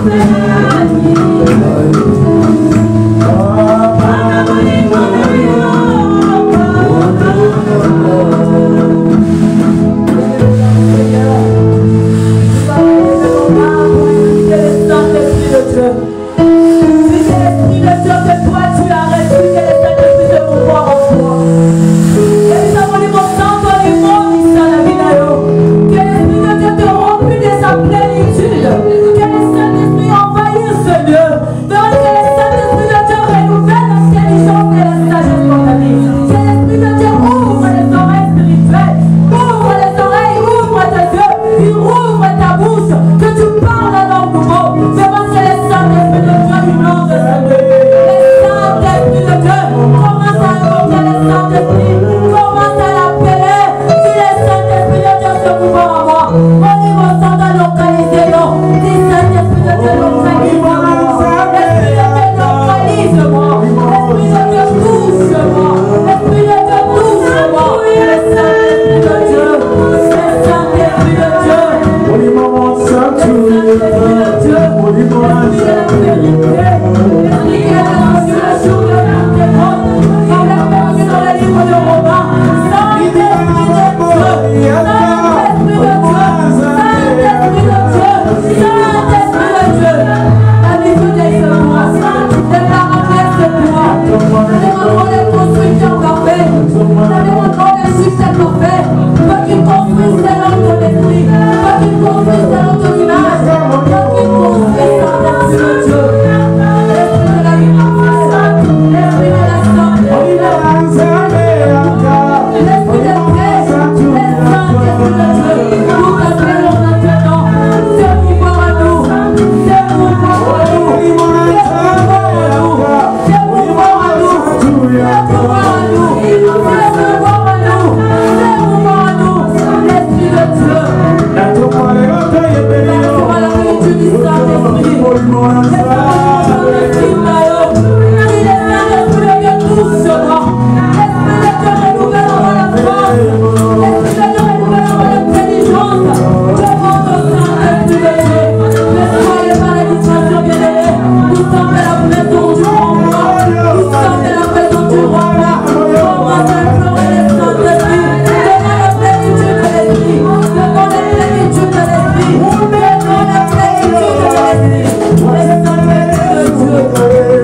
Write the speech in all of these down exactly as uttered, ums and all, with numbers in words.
Thank you.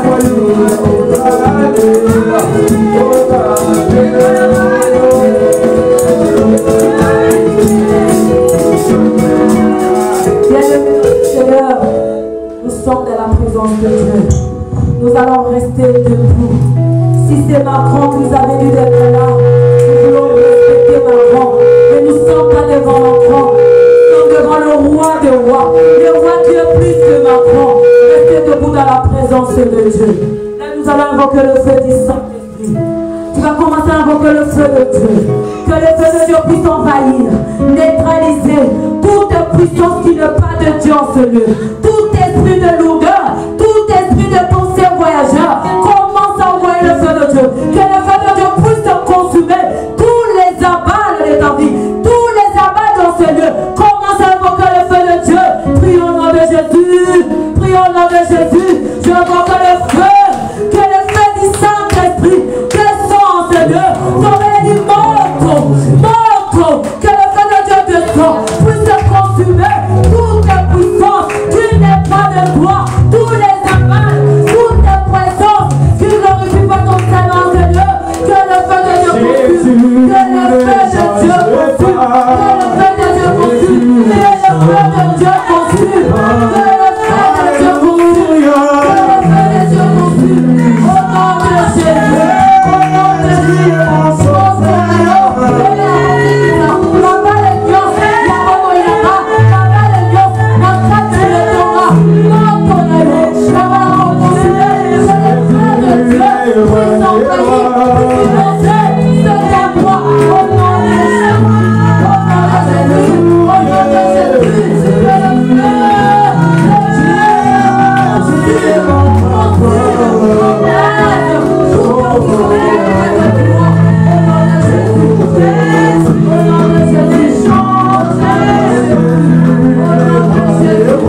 Nous allons rester debout. Si c'est Macron qui nous avait dit d'être là, nous voulons respecter Macron. Mais nous ne sommes pas devant Macron. Nous sommes devant le roi des rois. Le roi qui est plus que Macron. Restez debout dans la présence de Dieu. Là, nous allons invoquer le feu du Saint-Esprit. Tu vas commencer à invoquer le feu de Dieu. Que le feu de Dieu puisse envahir, neutraliser toute puissance qui n'est pas de Dieu en ce lieu. Tout esprit de lourdeur, tout esprit de pensée voyageur, commence à envoyer le feu de Dieu. Que le feu de Dieu puisse consumer tous les abats de ta vie, tous les abats dans ce lieu. Commence à invoquer le feu de Dieu. Prions au nom de Jésus. Prions au nom de Jésus. Je invoque le feu. Que le feu du Saint-Esprit descend en ce lieu. J'aurais dit montre, montre. Que le feu de Dieu descend. Puisse consumer toute puissance qui n'est pas de toi. Tous les abats, toutes les puissances qui glorifient pas ton Seigneur, Seigneur. Que le feu de Dieu consume. Que le feu de Dieu consume. Que le feu de Dieu consume. Que le feu de Dieu consume. Que le feu de Dieu consume. Que le feu de Dieu consume. Au nom de Jésus. Au nom de Jésus. Mon Seigneur. Là-bas les dieux. Là-bas où il y a pas. Là-bas les dieux. Là-bas tu le donneras. Non, ton aîné. Là-bas on consume. Que le feu de Dieu puisse envoyer. Puisse lancer ce témoin. Au nom de Jésus. Au nom de Jésus. Au nom de Jésus. Que le feu de Dieu.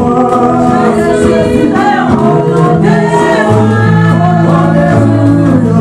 Alléluia.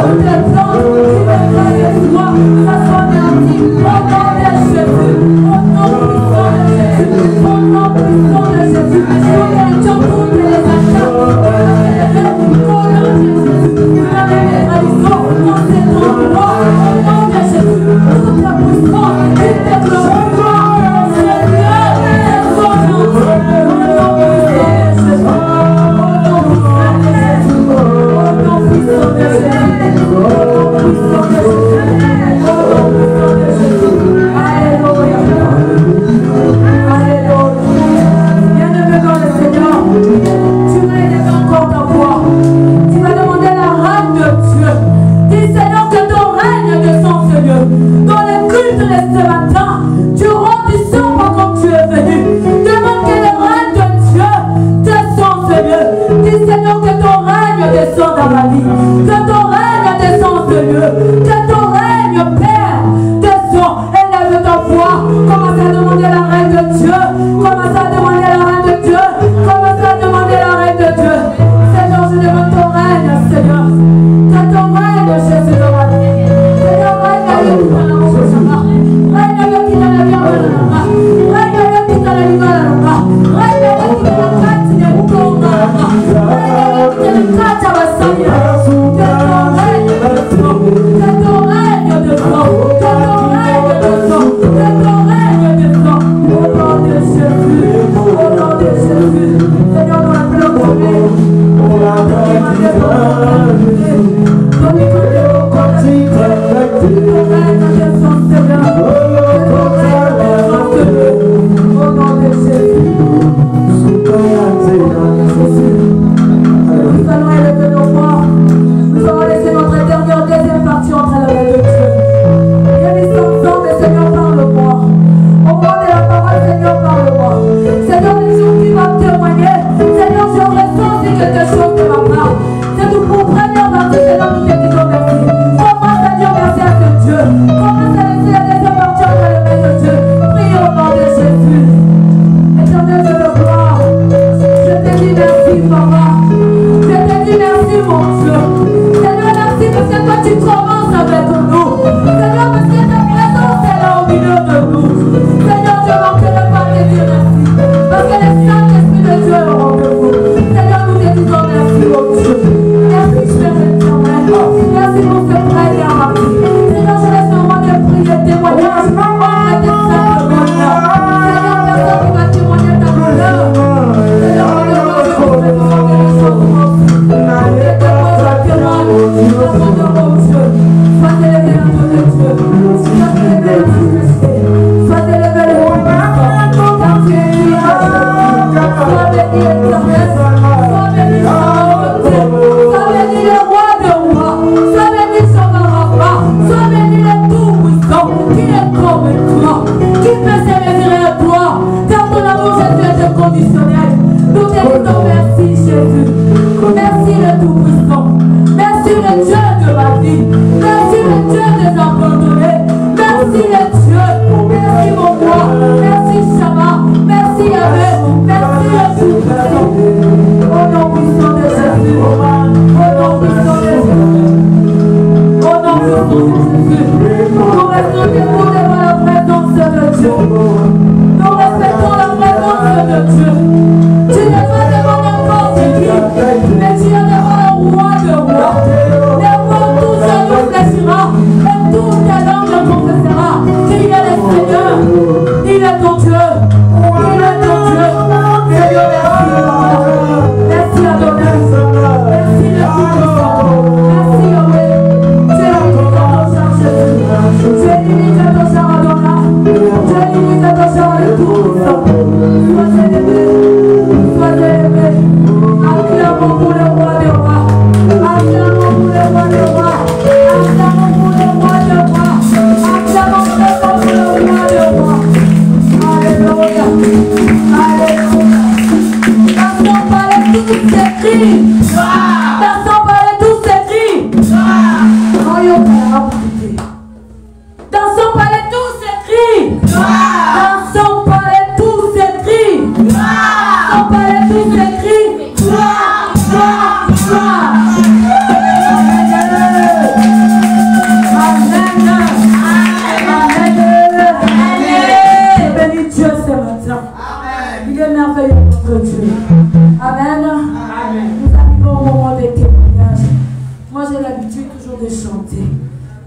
Gloire, gloire, gloire.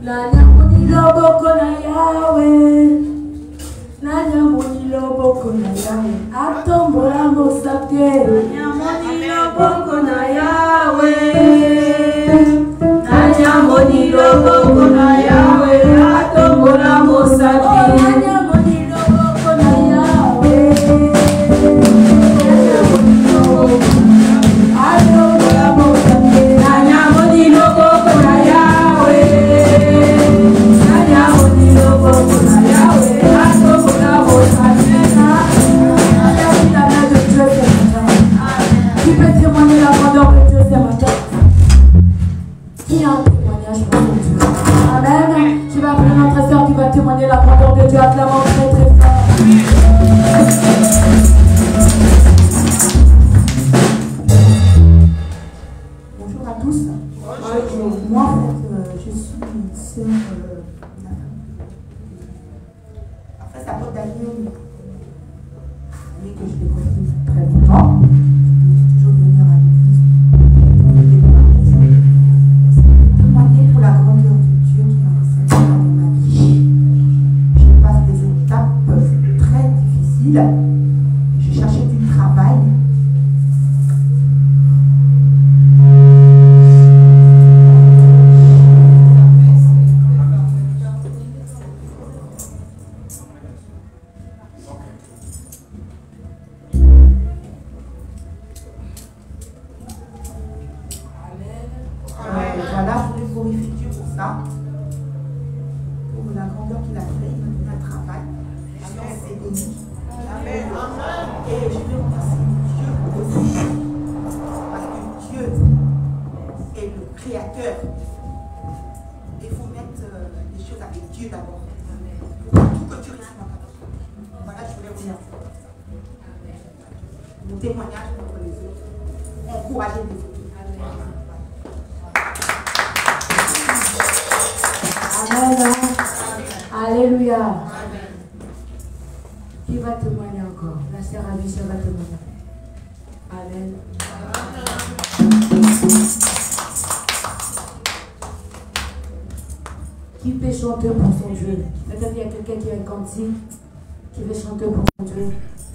Qui veut chanter pour son Dieu.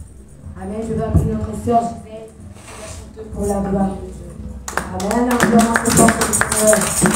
Amen. Je vais appeler notre soeur Ginette qui va chanter pour la gloire de Dieu. Amen. Acclamons ce bon Seigneur.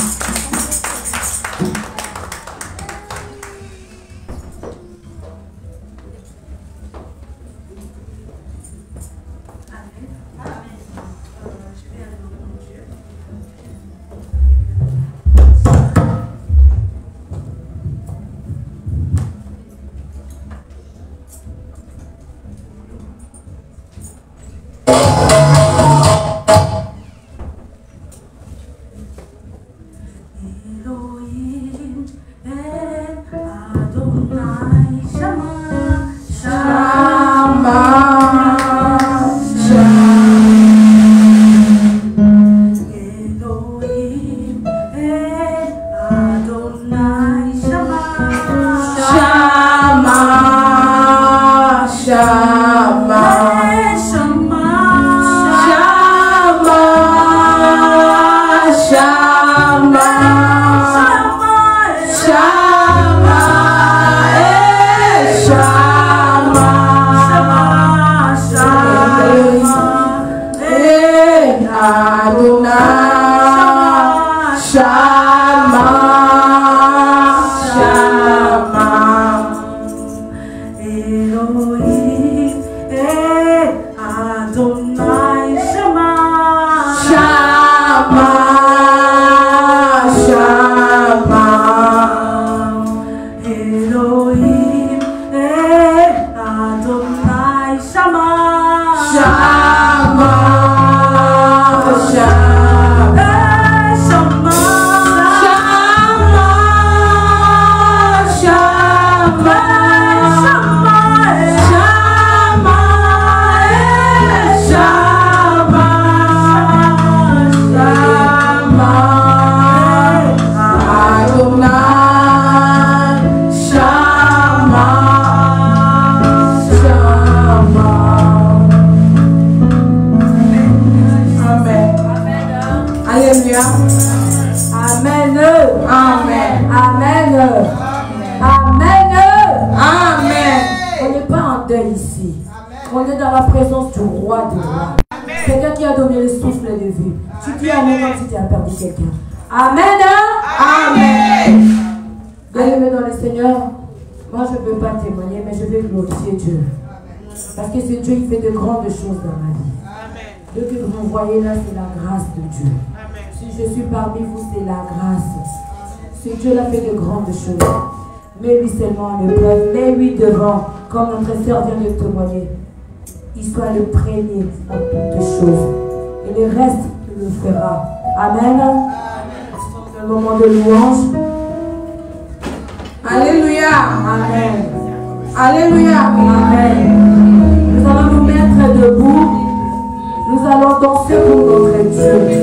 Amen. Amen. Amen. Amen. Amen. On n'est pas en deuil ici. On est dans la présence du roi de rois. Quelqu'un qui a donné le souffle de vie. Tu dis Amen comme si tu as perdu quelqu'un. Amen. Amen. Bien-aimé dans le Seigneur, moi je ne peux pas témoigner, mais je vais glorifier Dieu. Parce que ce Dieu, il fait de grandes choses dans ma vie. Ce que vous voyez là, c'est la grâce de Dieu. Si je suis parmi vous, c'est la grâce. Ce Dieu-là fait de grandes choses. Mets-lui seulement en épreuve, mets-lui devant, comme notre sœur vient de témoigner. Il soit le premier en toutes choses. Et le reste, il le fera. Amen. C'est un moment de louange. Alléluia. Amen. Alléluia. Amen. Nous allons nous mettre debout. Nous allons danser pour notre Dieu.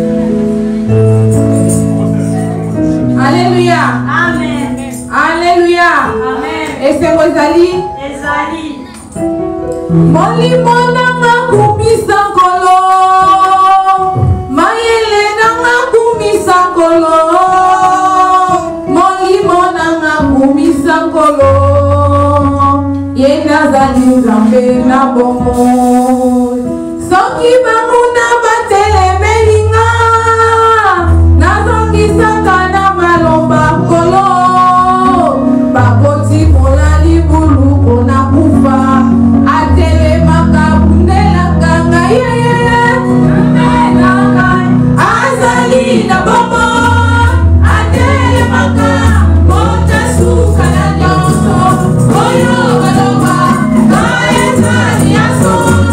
Alléluia. Amen. Alléluia. Amen. Et c'est Rosalie. Ezali. Molimo nanga kumisa kolo. Mayele nanga kumisa kolo. Molimo nanga kumisa kolo. Yena zali nzambe na bomo. Soki bamuna batele melinga. Nazongi saka na malomba kolo. Bakoti molali bulu kona kufa. Atele makabundela kanga yeye. Azali na bomo. Atele maka. Mota suka na nyonso. Oyo baloma. Kae zani aso.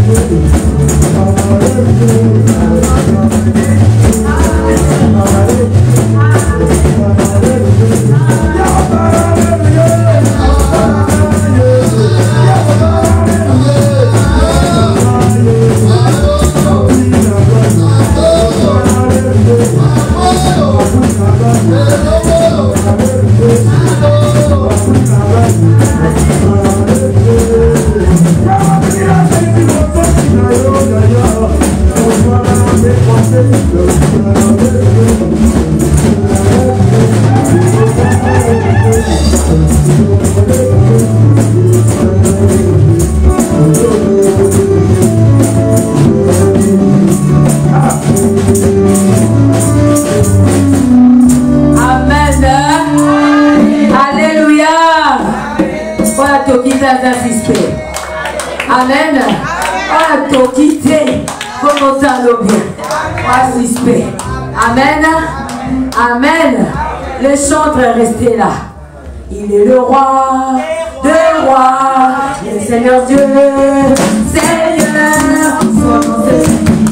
Amen. On a quitté comme on t'a bien. Amen. Amen. Le chantre est resté là. Il est le roi de rois, le Seigneur Dieu, Seigneur. Son nom c'est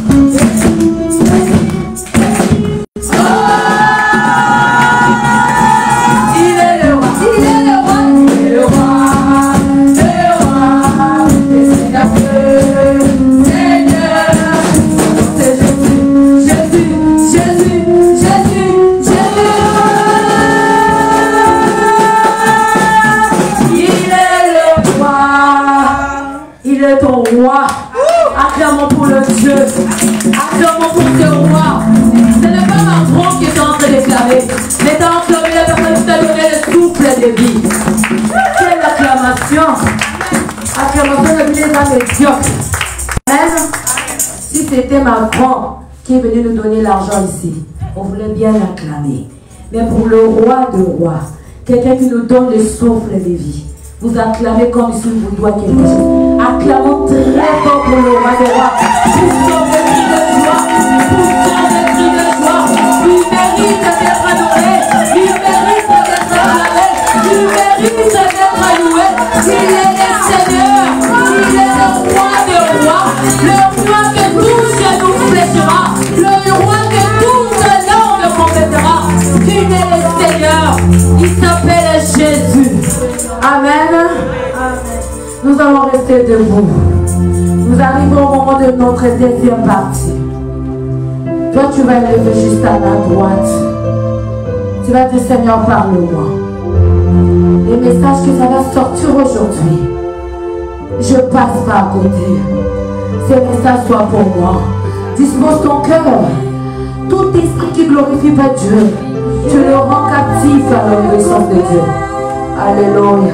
ton roi. Acclamons pour le Dieu. Acclamons pour ce roi. Ce n'est pas Macron qui est en train d'éclamer, mais t'as acclamé la personne qui t'a donné le souffle de vie. Quelle acclamation. Acclamation de les âmes médiocres. Même si c'était Macron qui est venu nous donner l'argent ici, on voulait bien l'acclamer. Mais pour le roi de rois, quelqu'un qui nous donne le souffle de vie, vous acclamez comme si vous doit quelque chose. Acclamons très fort pour le roi des rois. Poussons des cris de joie. Poussons des cris de joie. Il mérite d'être adoré. Il mérite d'être acclamé. Il mérite d'être loué. Il est le Seigneur. Il est le roi des rois. Le roi que tout genou fléchira. Le roi que toute langue confessera. Il est le Seigneur. Il s'appelle Jésus. Amen. Nous allons rester debout. Nous arrivons au moment de notre deuxième partie. Toi, tu vas lever juste à la droite. Tu vas dire, Seigneur, parle-moi. Les messages que ça va sortir aujourd'hui, je passe pas à côté. Ces messages soient pour moi. Dispose ton cœur. Tout esprit qui glorifie pas Dieu, tu le rends captif à l'obéissance de Dieu. Alléluia.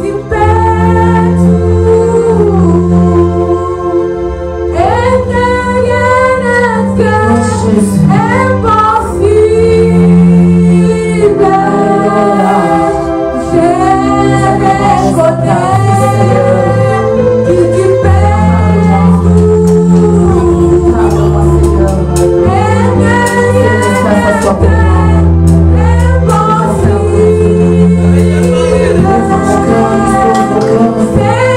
Jésus. Impossible. Je vais connaître qui qui pèse tout. Impossible.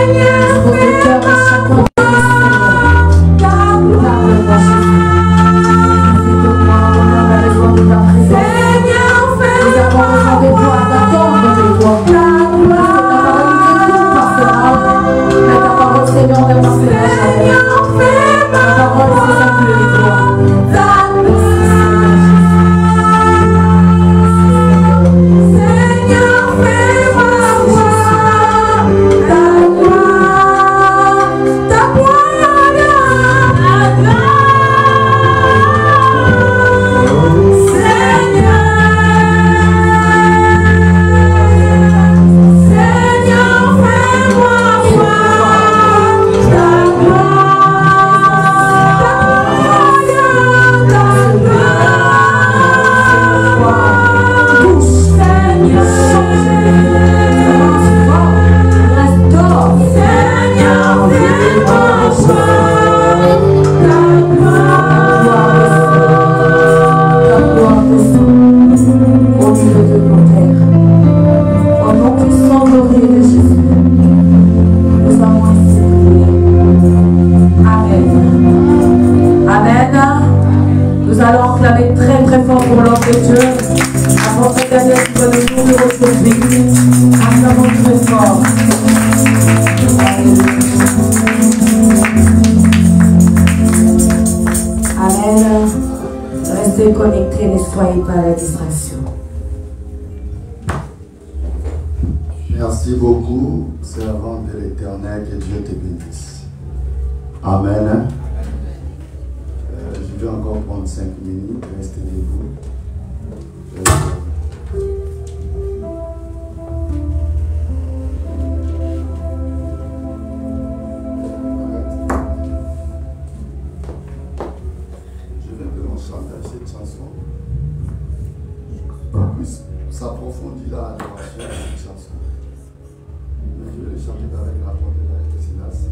Nous allons clamer très très fort pour l'homme de Dieu. Avant que Daniel soit le numéro aujourd'hui. Acclamons très fort. Amen. Restez connectés, ne soyez pas à la distraction. Merci beaucoup, servant de l'Éternel, que Dieu te bénisse. Amen. Euh, je vais encore prendre cinq minutes, restez debout. Euh, cette chanson, puisse s'approfondir dans l'adoration de cette chanson. Mais je vais le chanter avec la porte de la Silas.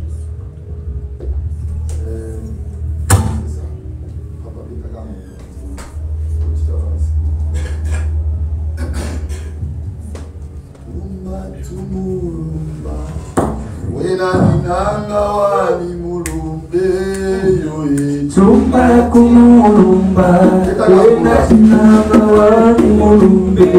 C'est ça. Papa Bikagam. Tumba tumurumba, wena ninanga wani mulumbe yoe. Tumba kumulumba, wena ninanga wani mulumbe.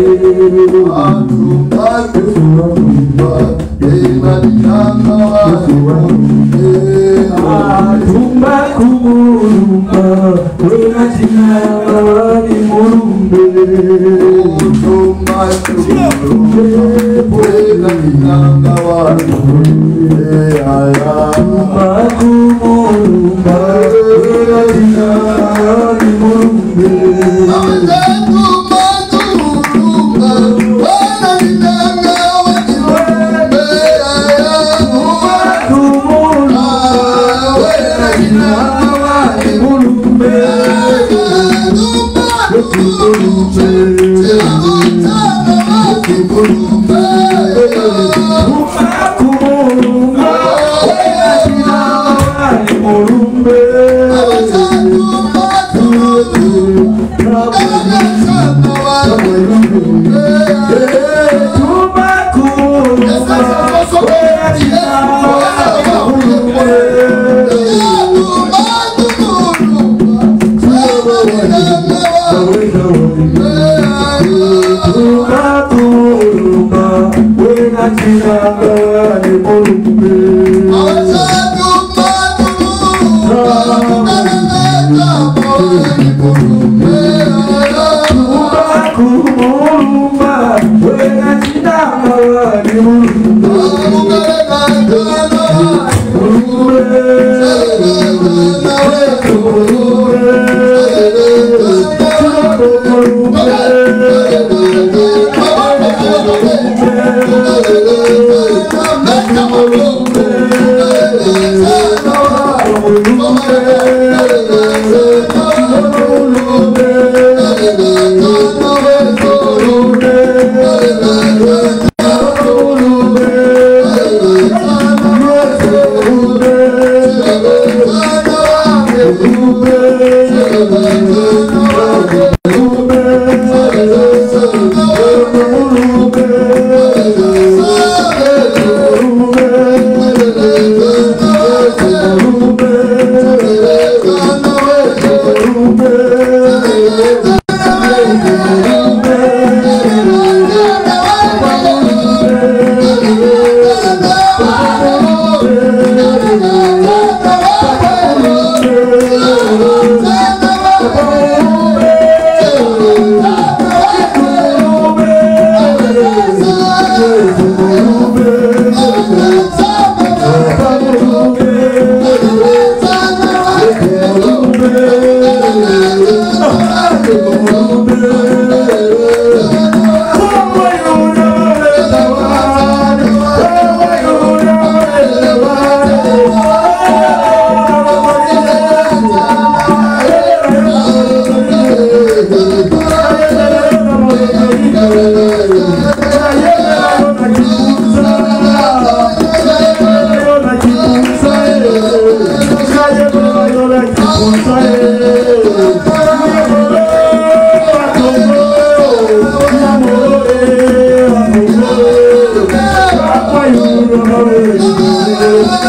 Tumba kumulumba, wena ninanga wani mulumbe. Tumba kumulumba, wena ninanga wani mulumbe. Tumba kumulumba, wena ninanga wani mulumbe. Tumba kumulumba, wena ninanga wani mulumbe.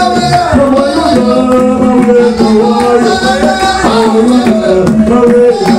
Oh,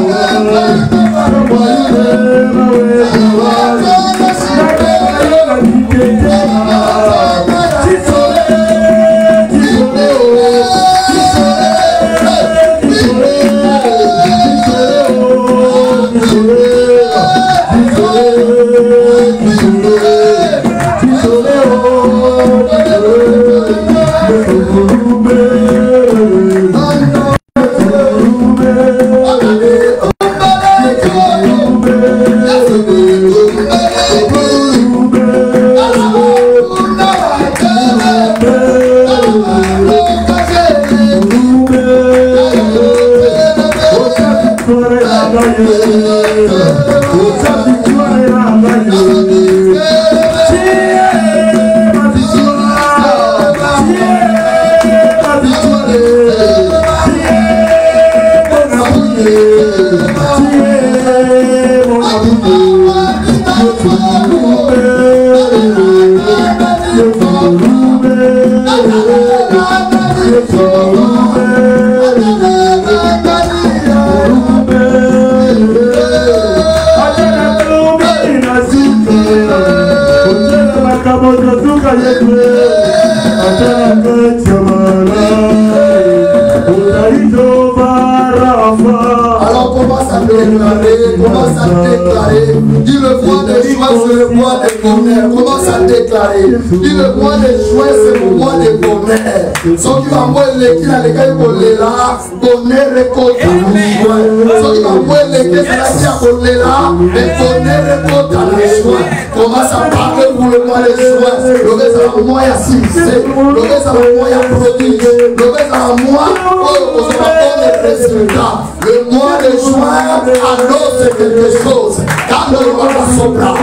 Alors commence à déclarer, commence à déclarer. Dis le mois de juin, c'est le mois de bonheur. Commence à déclarer. Dis le mois de juin, c'est le mois de bonheur. Ceux qui vont voir les qui dans les cas pour les là, bonheur récolte à la juin. Ceux qui vont voir les qui dans les cas pour les là, bonheur récolte à la juin. Commence à parler pour le mois de juin. Le reste à la mois à succès. Le reste à la mois à prodige. Le reste à la mois pour se faire des résultats. Le mois de juin annonce quelque chose. Quand on va sopra,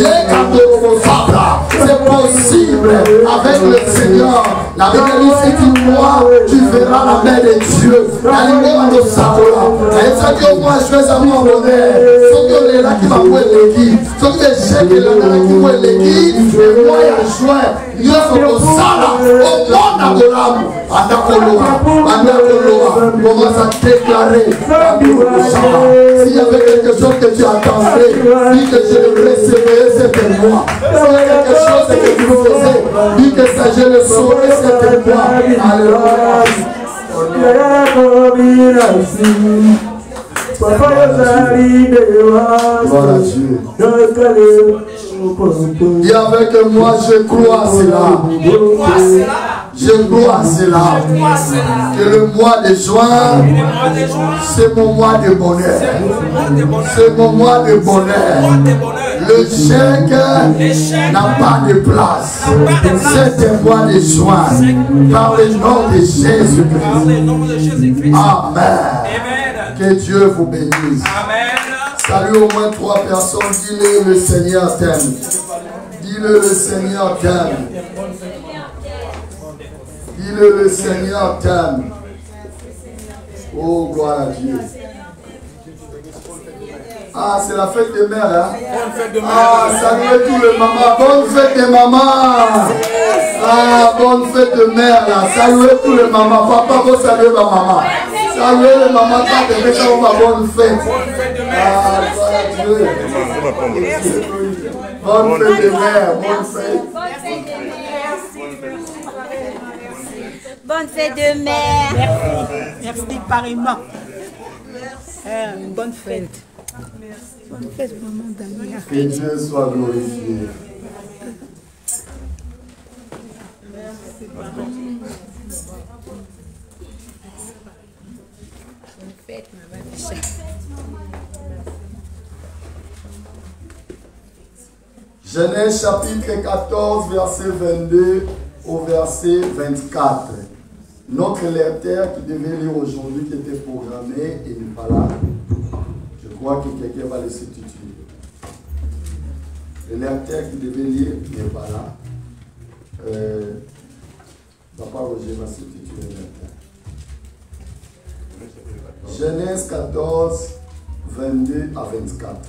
c'est possible avec le Seigneur. La Bible dit que moi, tu verras la main de Dieu. La lingua de Sabola. Et ça dit au moins, je vais avoir mon honneur. Sauf que les là qui va voir l'équipe. Sauf que j'ai que les là qui voient l'équipe. Et moi, il y a juin. Dieu se consala. Au monde d'Abraham. Andakoloa. Andakoloa. Commence à déclarer. S'il y avait quelque chose que tu attendais, dis que je le recevais, c'était moi. S'il y a quelque chose que tu faisais, dis que ça je le saurais, c'était moi. Alléluia. Voilà Dieu. Dis avec moi, je crois à cela. Je crois à cela. Que le mois de juin, c'est mon mois de bonheur. C'est mon mois de bonheur. Le chèque n'a pas de place. C'est un mois de juin. Par le nom de Jésus-Christ. Amen. Que Dieu vous bénisse. Salut au moins trois personnes. Dis-le, le Seigneur t'aime. Dis-le, le Seigneur t'aime. Dis-le, le Seigneur t'aime. Oh, gloire à Dieu. Ah, c'est la fête des mères, hein? Ah, saluez tous les mamans. Bonne fête des mamans. Ah, bonne fête de mère, là. Saluez tous les mamans. Papa, vous saluez ma maman. Saluez les mamans, quand vous faites ma bonne fête. Ah, gloire à Dieu. Bonne fête des mères, bonne fête. Bonne fête de mère. Merci, merci pareillement. Euh, bonne fête. Bonne fête, maman Damien. Que Dieu soit glorifié. Bonne fête, maman Michel. Genèse chapitre quatorze, verset vingt-deux au verset vingt-quatre. Notre lecteur qui devait lire aujourd'hui, qui était programmé, il n'est pas là. Je crois que quelqu'un va le substituer. Le lecteur qui devait lire n'est pas là. Euh, Papa Roger va substituer le lecteur. Genèse quatorze, vingt-deux à vingt-quatre.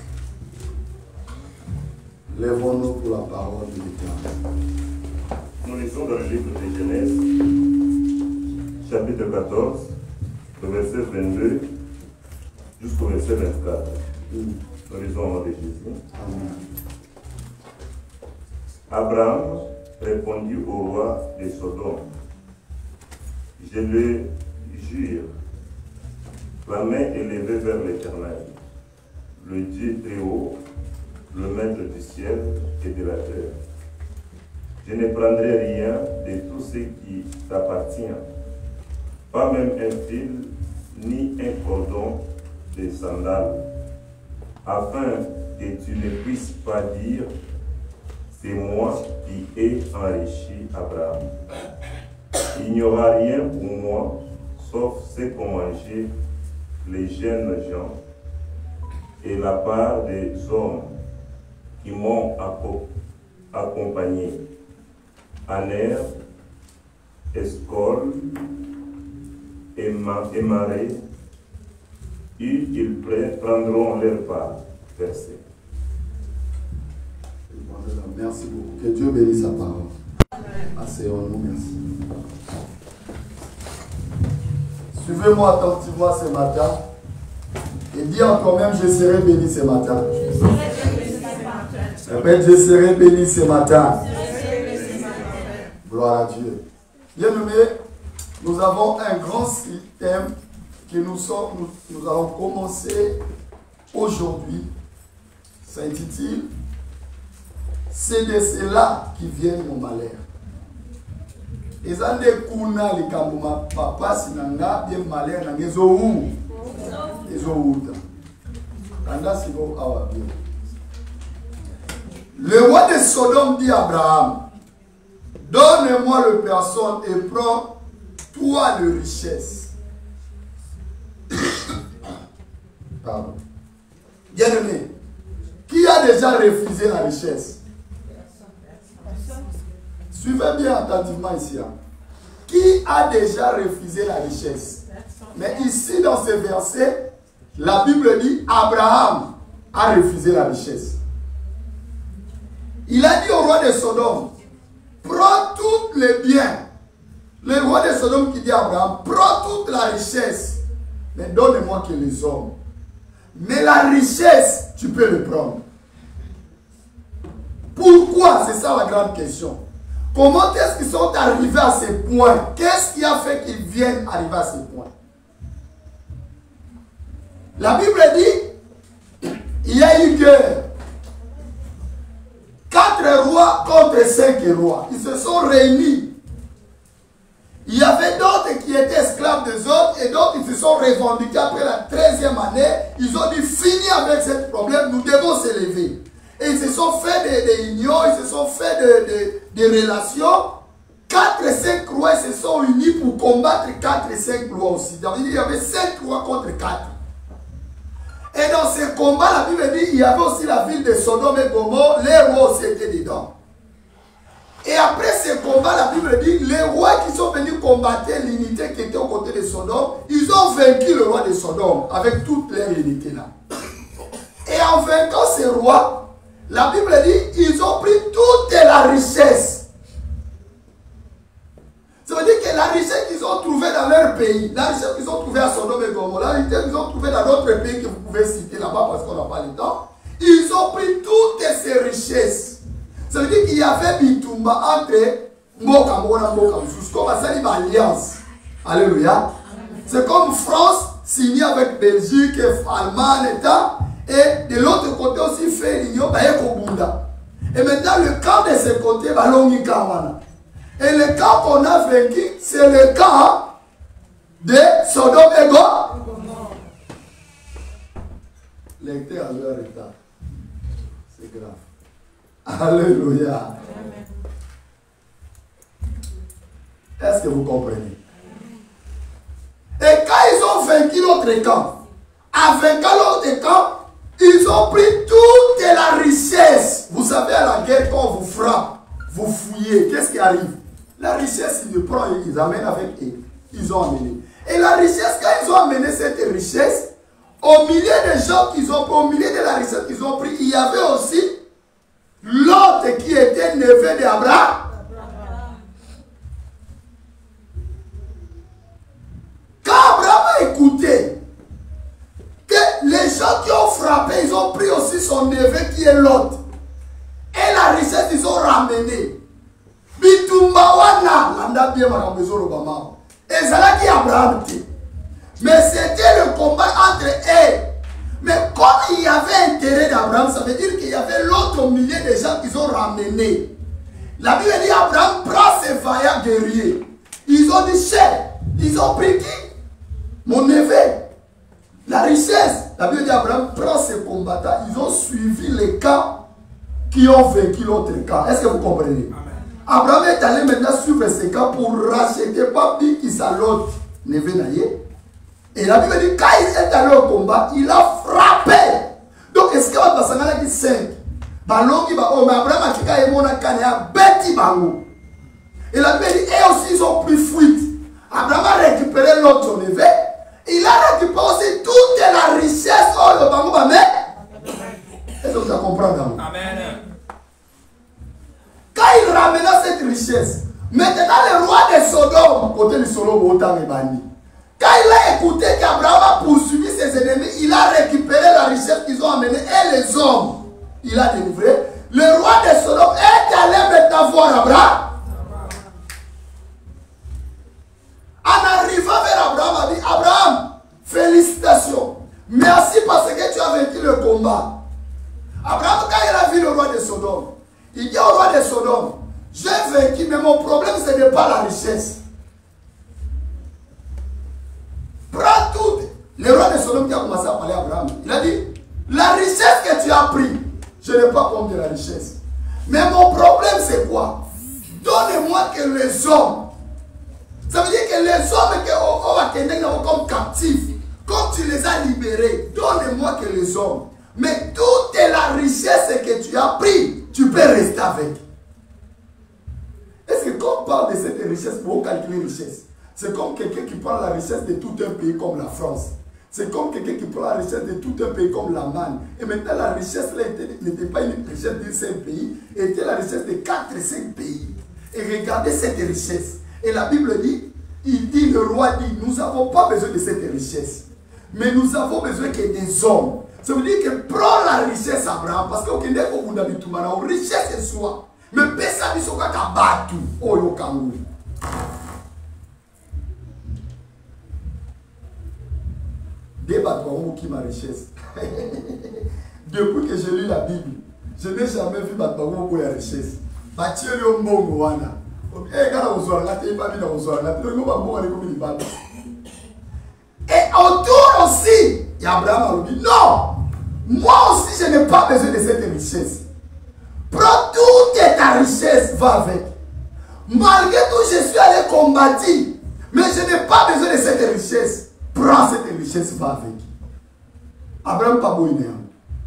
Lèvons-nous pour la parole de l'Éternel. Nous lisons dans le livre de Genèse, chapitre quatorze, le verset vingt-deux jusqu'au verset vingt-quatre. Mm. Nous lisons au nom de Jésus. Amen. Abraham répondit au roi de Sodome: Je le jure, la main élevée vers l'Éternel, le Dieu très haut, le maître du ciel et de la terre. Je ne prendrai rien de tout ce qui t'appartient, pas même un fil ni un cordon de sandales, afin que tu ne puisses pas dire: c'est moi qui ai enrichi Abraham. Il n'y aura rien pour moi, sauf ce qu'ont mangé les jeunes gens et la part des hommes qui m'ont accompagné. Aner, Escol et Maré, ils prendront leur part. Verset. Merci beaucoup. Que Dieu bénisse sa parole. Asseyons-nous, merci. Suivez-moi attentivement ce matin. Et dis en toi-même, je serai béni ce matin. Répète, je serai béni ce matin. Gloire à Dieu. Bien-aimés, nous avons un grand système que nous, sommes, nous, nous allons commencer aujourd'hui. S'intitule « C'est de cela qui vient mon malheur ». Et ça ne kuna les kambuma papa sinanga bien malheur nangezo ou ezo outa. Anda sibo awa bien. Le roi de Sodome dit à Abraham, donne-moi le personne et prends toi de richesse. Pardon. Bien-aimé, qui a déjà refusé la richesse? Suivez bien attentivement ici. Hein. Qui a déjà refusé la richesse? Mais ici, dans ce verset, la Bible dit Abraham a refusé la richesse. Il a dit au roi de Sodome, prends tous les biens. Le roi de Sodome qui dit à Abraham, prends toute la richesse, mais donne-moi que les hommes. Mais la richesse, tu peux le prendre. Pourquoi? C'est ça la grande question. Comment est-ce qu'ils sont arrivés à ce point? Qu'est-ce qui a fait qu'ils viennent arriver à ce point? La Bible dit, il y a eu que quatre rois contre cinq rois. Ils se sont réunis. Il y avait d'autres qui étaient esclaves des autres et d'autres qui se sont revendiqués après la treizième année. Ils ont dit, fini avec ce problème, nous devons s'élever. Et ils se sont fait des, des unions, ils se sont fait des de, de relations. Quatre et cinq rois se sont unis pour combattre quatre et cinq rois aussi. Donc il y avait cinq rois contre quatre. Et dans ces combats, la Bible dit il y avait aussi la ville de Sodome et Gomorrhe, les rois aussi étaient dedans. Et après ces combats, la Bible dit les rois qui sont venus combattre l'unité qui était aux côtés de Sodome, ils ont vaincu le roi de Sodome avec toute leur unité là. Et en vainquant ces rois, la Bible dit ils ont pris toute la richesse. Ça veut dire que la richesse qu'ils ont trouvée dans leur pays, la richesse qu'ils ont trouvée à Sodome et Gomorrhe, la richesse qu'ils ont trouvée dans d'autres pays que vous pouvez citer là-bas parce qu'on n'a pas le temps, ils ont pris toutes ces richesses. Ça veut dire qu'il y avait Bitumba entre Mboka Mboka Mboka comme ça, c'est une alliance. Alléluia. C'est comme France signée avec Belgique, Allemagne, État. Et de l'autre côté aussi fait l'union Bunda. Et maintenant le camp de ce côté Balongi Kawana. Et le camp qu'on a vaincu, c'est le camp de Sodome et Gomorrhe. Lecteur à leur état. C'est grave. Alléluia. Est-ce que vous comprenez? Et quand ils ont vaincu l'autre camp, en vainquant l'autre camp, ils ont pris toute la richesse. Vous savez, à la guerre, quand on vous frappe, vous fouillez, qu'est-ce qui arrive? La richesse, ils le prennent, ils amènent avec eux. Ils ont amené. Et la richesse, quand ils ont amené cette richesse, au milieu des gens qu'ils ont pris, au milieu de la richesse qu'ils ont pris, il y avait aussi l'autre qui était neveu d'Abraham. Quand Abraham a écouté que les gens qui ont frappé, ils ont pris aussi son neveu qui est l'autre. Et la richesse, ils ont ramené. Bitumbawana, landa bien ma maison le bama. Et c'est là qui Abraham dit. Mais c'était le combat entre eux. Mais comme il y avait intérêt d'Abraham, ça veut dire qu'il y avait l'autre au milieu des gens qu'ils ont ramenés. La Bible dit Abraham prend ses vaillants guerriers. Ils ont dit chef, ils ont pris qui? Mon neveu. La richesse. La Bible dit Abraham prend ses combattants. Ils ont suivi les camps qui ont vaincu l'autre camp. Est-ce que vous comprenez? Amen. Abraham est allé maintenant suivre ces camps pour racheter Papi qui s'est l'autre neveu naïe. Et la Bible dit quand il est allé au combat, il a frappé. Donc est-ce que va passer à la cinq? Ballon qui va oh mais Abraham a quitté et mon akane a bêti bango. Et la Bible dit et aussi ils ont pris fuite. Abraham a récupéré l'autre neveu. Il a récupéré aussi toute la richesse oh le bango va mettre. Est-ce que vous comprenez? Amen. Quand il ramena cette richesse, maintenant le roi de Sodome, côté du Sodome, autant est banni. Quand il écouté qu'Abraham a poursuivi ses ennemis, il a récupéré la richesse qu'ils ont amenée et les hommes. Il a délivré. Le roi de Sodome est allé maintenant voir Abraham. En arrivant vers Abraham, il a dit, Abraham, félicitations. Merci parce que tu as vaincu le combat. Abraham, quand il a vu le roi de Sodome, il dit au roi de Sodome, j'ai vaincu, mais mon problème, ce n'est pas la richesse. Prends tout. Le roi de Sodome qui a commencé à parler à Abraham, il a dit, la richesse que tu as pris, je n'ai pas compte de la richesse. Mais mon problème, c'est quoi? Donne-moi que les hommes, ça veut dire que les hommes qu'on va tenir comme captifs, comme tu les as libérés, donne-moi que les hommes. Mais toute la richesse que tu as pris, tu peux rester avec. Est-ce que quand on parle de cette richesse, pour calculer richesse, c'est comme quelqu'un qui prend la richesse de tout un pays comme la France. C'est comme quelqu'un qui prend la richesse de tout un pays comme l'Allemagne. Et maintenant, la richesse n'était pas une richesse d'un seul pays, était la richesse de quatre et cinq pays. Et regardez cette richesse. Et la Bible dit, il dit, le roi dit, nous n'avons pas besoin de cette richesse. Mais nous avons besoin que des hommes. Ça veut dire que prends la richesse Abraham. Parce que au Kenya, on a dit tout maintenant, richesse c'est soi. Mais personne ne sait pas battu. Oh, yo kangourou. Débat qui ma richesse. Depuis que j'ai lu la Bible, je n'ai jamais vu Batouan pour la richesse. Batouan yo mbongo wana. Eh, quand on voit la télé, on voit la télé, on va voir. Et autour aussi, il y a Abraham qui dit non, moi aussi je n'ai pas besoin de cette richesse. Prends toute ta richesse, va avec. Malgré tout, je suis allé combattre, mais je n'ai pas besoin de cette richesse. Prends cette richesse, va avec. Abraham pas beau inéant.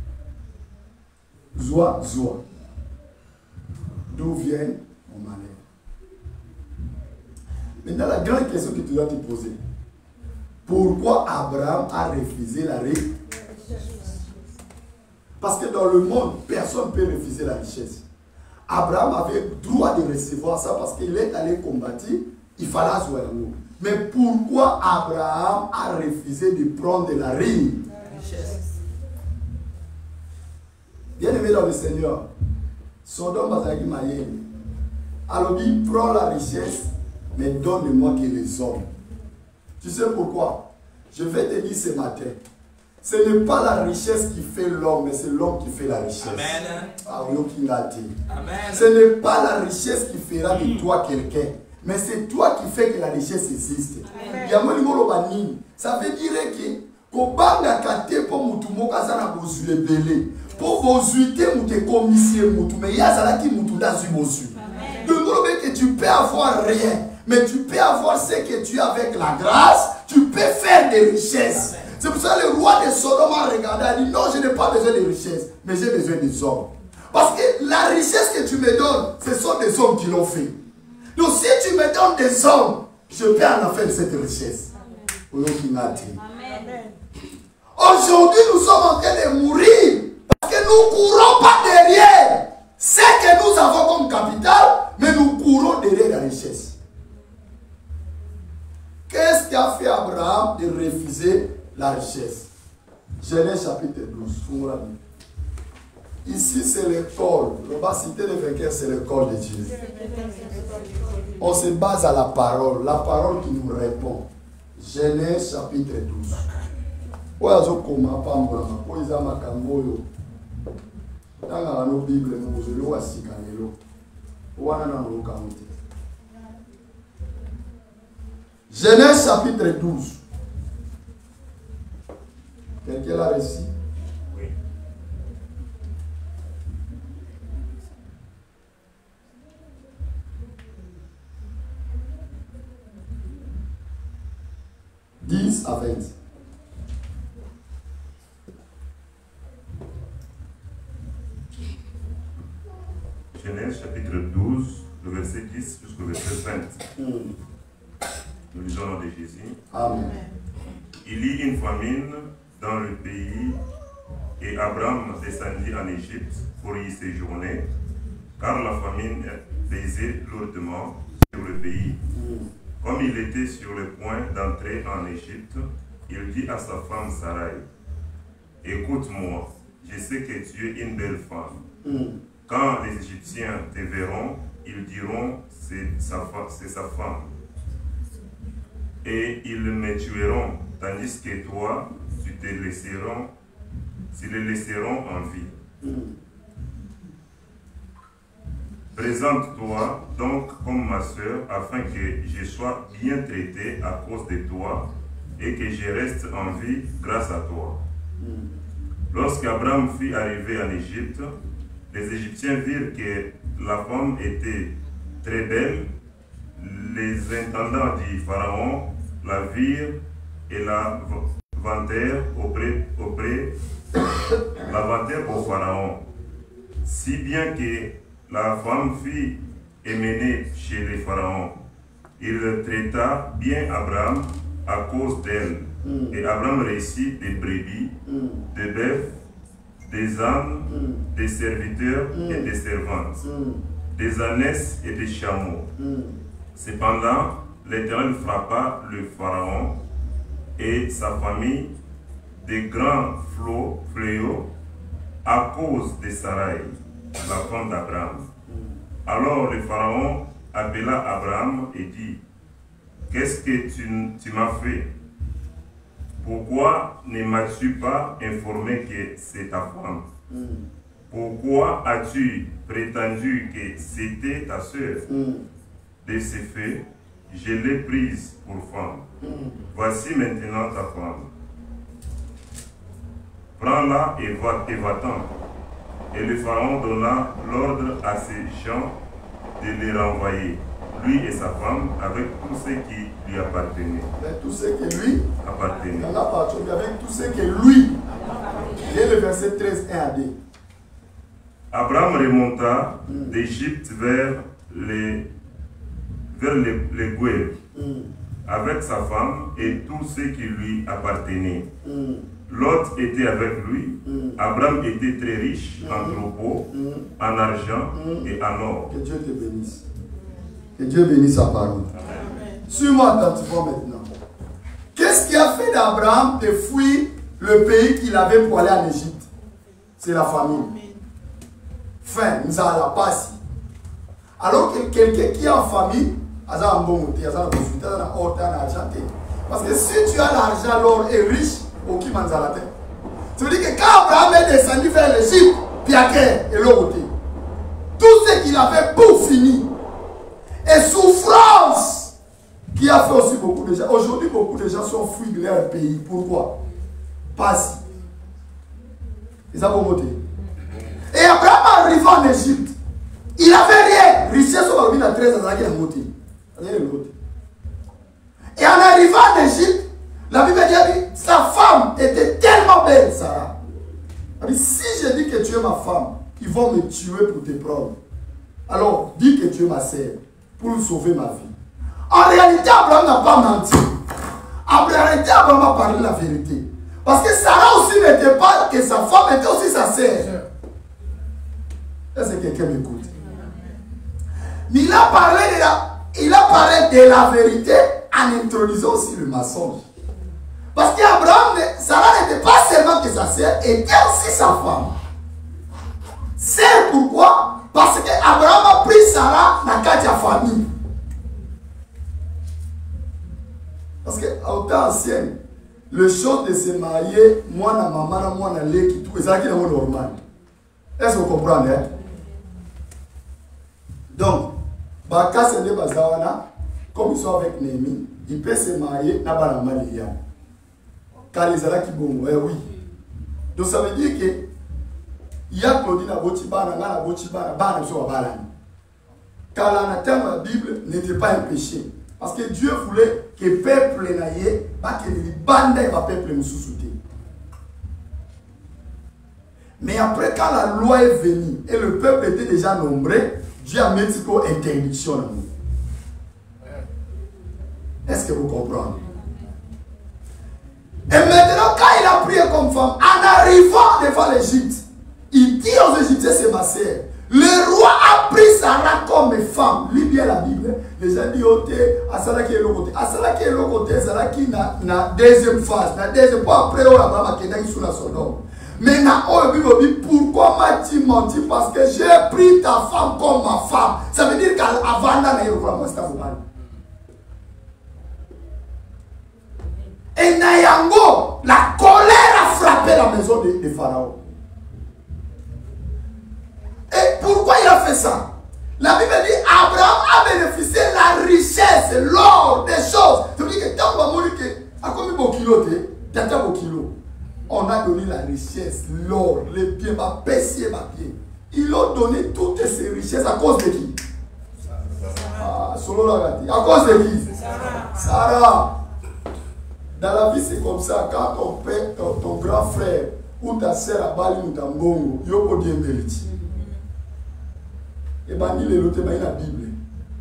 Zoa, zoa. D'où vient mon malheur? Maintenant, la grande question que tu dois te poser. Pourquoi Abraham a refusé la richesse? Parce que dans le monde, personne ne peut refuser la richesse. Abraham avait le droit de recevoir ça parce qu'il est allé combattre, il fallait asseoir. Mais pourquoi Abraham a refusé de prendre la richesse? Bien aimé dans le Seigneur, Sodome Bazagi Mayeni, alors il prend la richesse, mais donne-moi que les hommes. Tu sais pourquoi? Je vais te dire ce matin. Ce n'est pas la richesse qui fait l'homme, mais c'est l'homme qui fait la richesse. Amen. Ah, Amen. Ce n'est pas la richesse qui fera de toi quelqu'un, mais c'est toi qui fais que la richesse existe. Amen. Ça veut dire que kobanga kate pour mutu moka sana bozule belé. Pour bozuite mute komissie mutu, mais yazala ki mutu dazu bozu. Donc que tu peux avoir rien. Mais tu peux avoir ce que tu as avec la grâce, tu peux faire des richesses. C'est pour ça que le roi de Sodome a regardé et a dit non, je n'ai pas besoin de richesses, mais j'ai besoin des hommes. Parce que la richesse que tu me donnes, ce sont des hommes qui l'ont fait. Donc si tu me donnes des hommes, je peux en faire cette richesse. Amen. Aujourd'hui, nous sommes en train de mourir parce que nous ne courons pas derrière ce que nous avons comme capital, mais nous courons derrière la richesse. Qu'est-ce qui a fait Abraham de refuser la richesse? Genèse chapitre douze. Ici, c'est l'école. On va citer le vainqueur, c'est l'école de Dieu. On se base à la parole. La parole qui nous répond. Genèse chapitre douze. Genèse chapitre douze. Quelqu'un l'a réussi? Oui. dix à vingt. Genèse chapitre douze, le verset dix jusqu'au verset vingt. Mm. Nous lisons le nom de Jésus. Amen. Il y eut une famine dans le pays et Abraham descendit en Égypte pour y séjourner, car la famine pesait lourdement sur le pays. Mm. Comme il était sur le point d'entrer en Égypte, il dit à sa femme Sarai, « Écoute-moi, je sais que tu es une belle femme. Mm. Quand les Égyptiens te verront, ils diront, c'est sa, sa femme. Et ils me tueront, tandis que toi, tu te laisseront, tu les laisseront en vie. Mm. Présente-toi donc comme ma sœur, afin que je sois bien traité à cause de toi et que je reste en vie grâce à toi. Mm. Lorsqu'Abraham fut arrivé en Égypte, les Égyptiens virent que la femme était très belle. Les intendants du Pharaon la virent et la vantèrent auprès, auprès la vantèrent au Pharaon, si bien que la femme fut emmenée chez le Pharaon. Il traita bien Abraham à cause d'elle. Mm. Et Abraham réussit des brebis, mm. des bœufs, des ânes, mm. des serviteurs mm. et des servantes, mm. des ânesses et des chameaux. Mm. Cependant, l'Éternel frappa le Pharaon et sa famille de grands flots, fléaux à cause de Sarai, la femme d'Abraham. Mm. Alors le Pharaon appela Abraham et dit, « Qu'est-ce que tu, tu m'as fait? Pourquoi ne m'as-tu pas informé que c'est ta femme? Mm. Pourquoi as-tu prétendu que c'était ta sœur? Mm. De ce fait, je l'ai prise pour femme. Mm. Voici maintenant ta femme. Prends-la et va-t'en. Et, va et le Pharaon donna l'ordre à ses gens de les renvoyer, lui et sa femme, avec tout ce qui lui appartenait. Avec tout ce qui lui appartenait. Avec tout ce qui lui. Et le verset treize, un à deux. Abraham remonta mm. d'Égypte vers les vers les, les Gouels, mm. avec sa femme et tout ce qui lui appartenait. Mm. Lot était avec lui. Mm. Abraham était très riche mm. en troupeaux, mm. en argent mm. et en or. Que Dieu te bénisse. Que Dieu bénisse sa parole. Suis-moi attentivement maintenant. Qu'est-ce qui a fait d'Abraham de fuir le pays qu'il avait pour aller en Égypte? C'est la famille. Fin, nous allons la passer. Alors que quelqu'un qui est en famille, parce que si tu as l'argent, l'or est riche, au qui manzala te. Ça veut dire que quand Abraham est descendu vers l'Égypte, Piaké et l'autre, tout ce qu'il avait pour finir, et souffrance, qui a fait aussi beaucoup de gens. Aujourd'hui, beaucoup de gens sont fuis de leur pays. Pourquoi? Pas. Et ça va monter. Et Abraham arrive en Égypte. Il n'avait rien. Richesse au Babylone à treize ans, il a monté. Et en arrivant en Égypte, la Bible dit, sa femme était tellement belle, Sarah. Elle dit, si je dis que tu es ma femme, ils vont me tuer pour te prendre. Alors, dis que tu es ma sœur, pour sauver ma vie. En réalité, Abraham n'a pas menti. En réalité, Abraham a parlé la vérité. Parce que Sarah aussi n'était pas que sa femme, était aussi sa sœur. Est-ce que quelqu'un m'écoute? Mais il a parlé de la, il a parlé de la vérité en introduisant aussi le mensonge. Parce qu'Abraham, Sarah n'était pas seulement que sa sœur, était aussi sa femme. C'est pourquoi? Parce qu'Abraham a pris Sarah dans la famille. Parce qu'au temps ancien, le chose de se marier, moi, na maman, moi, na leki, tout ça qui est normal. Est-ce que vous comprenez? Hein? Donc, Baka Sende Bazawana, comme ils sont avec Némi, il peut se marier na Banama Léa. Car les Alaki bon, eh oui. Donc ça veut dire que il y a Claudine à Botibana, à Botibana, Bana sur Balani. Car la la Bible n'était pas un péché. Parce que Dieu voulait que le peuple n'aille pas que les bandes va peuple nous sous-souter. Mais après, quand la loi est venue et le peuple était déjà nombreux, Dieu a mis une interdiction. Est-ce que vous comprenez? Et maintenant, quand il a prié comme femme, en arrivant devant l'Égypte, il dit aux Égyptiens, c'est ma sœur. Le roi a pris Sarah comme femme. Lis bien la Bible. les gens disent ok, à ça qui est le côté, à ça qui est le côté, ça qui na na deuxième phase, la deuxième fois après on a pas qui est sur la Sodome. Maintenant, on dit pourquoi m'as-tu menti? Parce que j'ai pris ta femme comme ma femme. Ça veut dire qu'avant là, il y a et Nayango, la colère a frappé la maison de, de Pharaon. Et pourquoi il a fait ça? La Bible dit Abraham a bénéficié de la richesse, l'or, des choses. Ça veut dire que tant qu'on va mourir, à combien de kilos tu as kilos? On a donné la richesse, l'or, les biens, ma pessier, ma pied. Ils ont donné toutes ces richesses à cause de qui? Ah, solo la gâte. À cause de qui? Sarah. Sarah. Dans la vie, c'est comme ça. Quand ton père, ton, ton grand frère ou ta soeur a bali ou ta mbongo, il y a pas de mérite. Et ben, il est l'autre, il y a la Bible.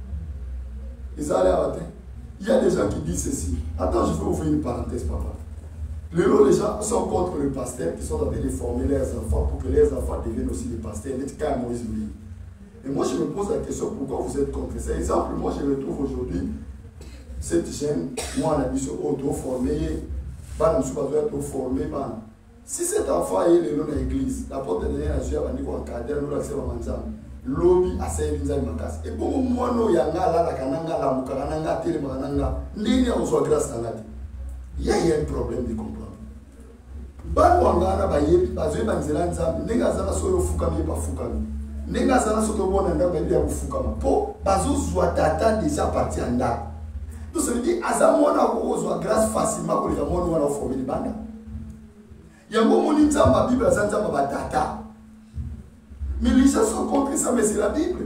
Il y a des gens qui disent ceci. Attends, je vais ouvrir une parenthèse, papa. Les gens sont contre le pasteur qui sont en train de former leurs enfants pour que les enfants deviennent aussi des pasteurs. Et moi, je me pose la question, pourquoi vous êtes contre ça? Exemple, moi, je retrouve aujourd'hui cette chaîne, moi, on a dit auto-formé, auto-formé. Si cet enfant est le nom de l'église, la porte de l'église, elle a dit qu'on cadre, nous l'acceptons ensemble. Lobby a servi dans ma casse. Et pour moi, nous, il y a un gars là, la cananga, la moukaranga, télé, mananga, n'est on soit grâce à la vie. Il y a un problème de comprendre. Ban wangana ba yebi bazwe banzela nzambe nenga zana solo fukami ba fukami nenga zana solo bona ndaba ya fukama po bazo zwa data déjà parti anda. Donc ça veut dire azamona ko zwa grâce facilement ko les amona wana formé banda. Yango moni nzamba Bible azanzamba ba data. Mais les gens sont contre ça, mais c'est la Bible.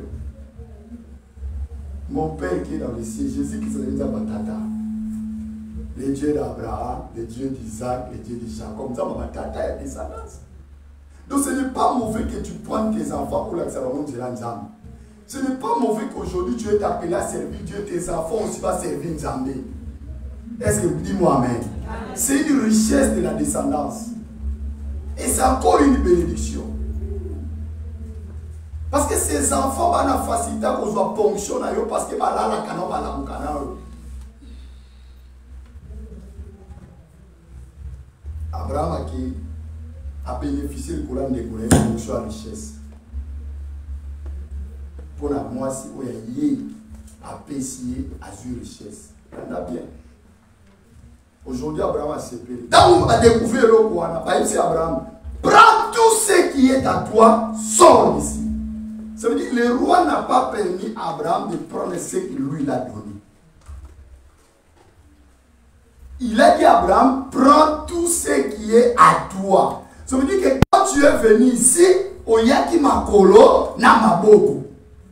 Mon père qui est dans le ciel, Jésus qui s'est dit ba data. Les dieux d'Abraham, les dieux d'Isaac, les dieux de Jacob. Ça, ma tata est descendance. Donc ce n'est pas mauvais que tu prennes tes enfants pour l'accélération de l'ensemble. Ce n'est pas mauvais qu'aujourd'hui tu es appelé à servir Dieu, tes enfants aussi vont servir Nzambé. Est-ce que dis-moi amen? C'est une richesse de la descendance. Et c'est encore une bénédiction. Parce que ces enfants vont avoir facilité qu'on soit ponctionné parce que là, la canon va la moukanao. Abraham qui a bénéficié du Coran de Coran pour sa richesse. Pour la moi, si vous avez apprécié à une richesse, il y en a bien. Aujourd'hui, Abraham a séparé. Quand on a découvert le Coran, c'est Abraham. Prends tout ce qui est à toi, sors d'ici. Ça veut dire que le roi n'a pas permis à Abraham de prendre ce qu'il lui a donné. Il a dit à Abraham, prends tout ce qui est à toi. Ça veut dire que quand tu es venu ici, au yaki makolo, na maboko.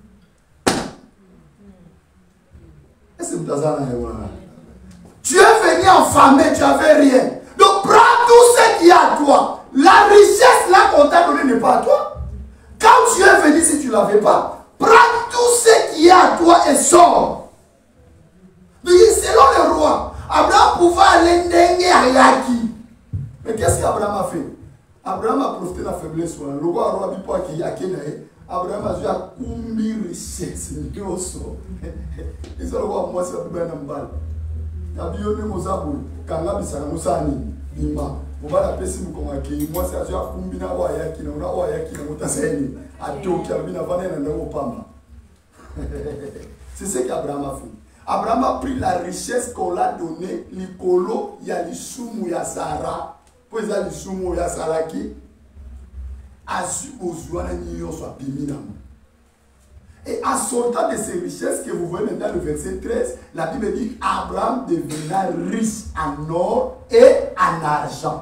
Est-ce que vous avez tu es venu enfamé, tu n'avais rien. Donc prends tout ce qui est à toi. La richesse là qu'on t'a donné n'est pas à toi. Quand tu es venu, si tu ne l'avais pas, prends tout ce qui est à toi et sors. Mais selon le roi, Abraham pouvait aller n'engue à Yaki. Mais qu'est-ce qu'Abraham a fait? Abraham a profité de la faiblesse. Le roi a roi dit pas qu'il y a Kenaï. Abraham a dit à combien de richesses. Ils ont le roi, moi, c'est la plus belle balle. Il a dit, il y a des gens qui ont dit, il y a on va l'appeler si vous connaissez. Moi, c'est à dire combien de fois Yaki, on a Yaki, on a Yaki, à Tokyo, on a Vanessa, c'est ce qu'Abraham a fait. Abraham a pris la richesse qu'on l'a donnée, l'icolo, il y a l'isumu, il y a Sarah. Puis il y a l'isumu, il y a Sarah qui a su besoin de soit biminam. Et en sortant de ces richesses que vous voyez maintenant dans le verset treize, la Bible dit Abraham devena riche en or et en argent.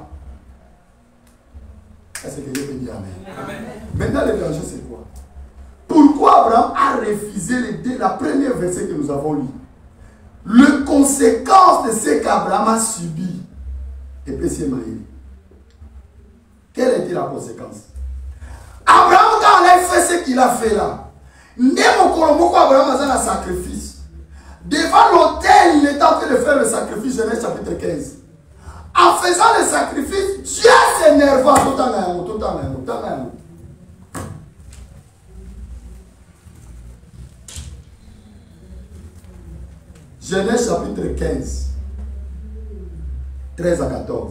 Est-ce que je peux dire amen? Amen. Maintenant le danger c'est quoi? Pourquoi Abraham a refusé les, la première verset que nous avons lu? Le conséquence de ce qu'Abraham a subi est péché maïs. Quelle était la conséquence? Abraham, quand il a fait ce qu'il a fait là, Abraham a fait un sacrifice. Devant l'autel, il est en train de faire le sacrifice, Genèse chapitre quinze. En faisant le sacrifice, Dieu s'énerva tout en un, tout en un, tout en un. Genèse chapitre quinze, treize à quatorze.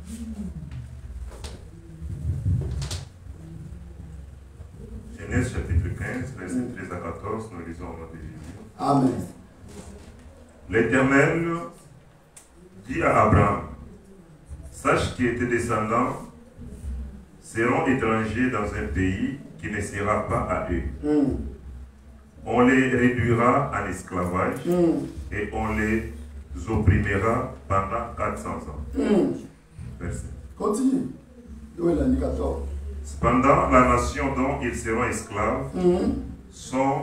Genèse chapitre quinze, verset treize à quatorze, nous lisons au nom de Jésus. Amen. L'Éternel dit à Abraham, sache que tes descendants seront étrangers dans un pays qui ne sera pas à eux. Mm. On les réduira en esclavage mm. et on les opprimera pendant quatre cents ans. Mm. Verset. Continue. Où est l'indicateur? Cependant, la nation dont ils seront esclaves mm. sont...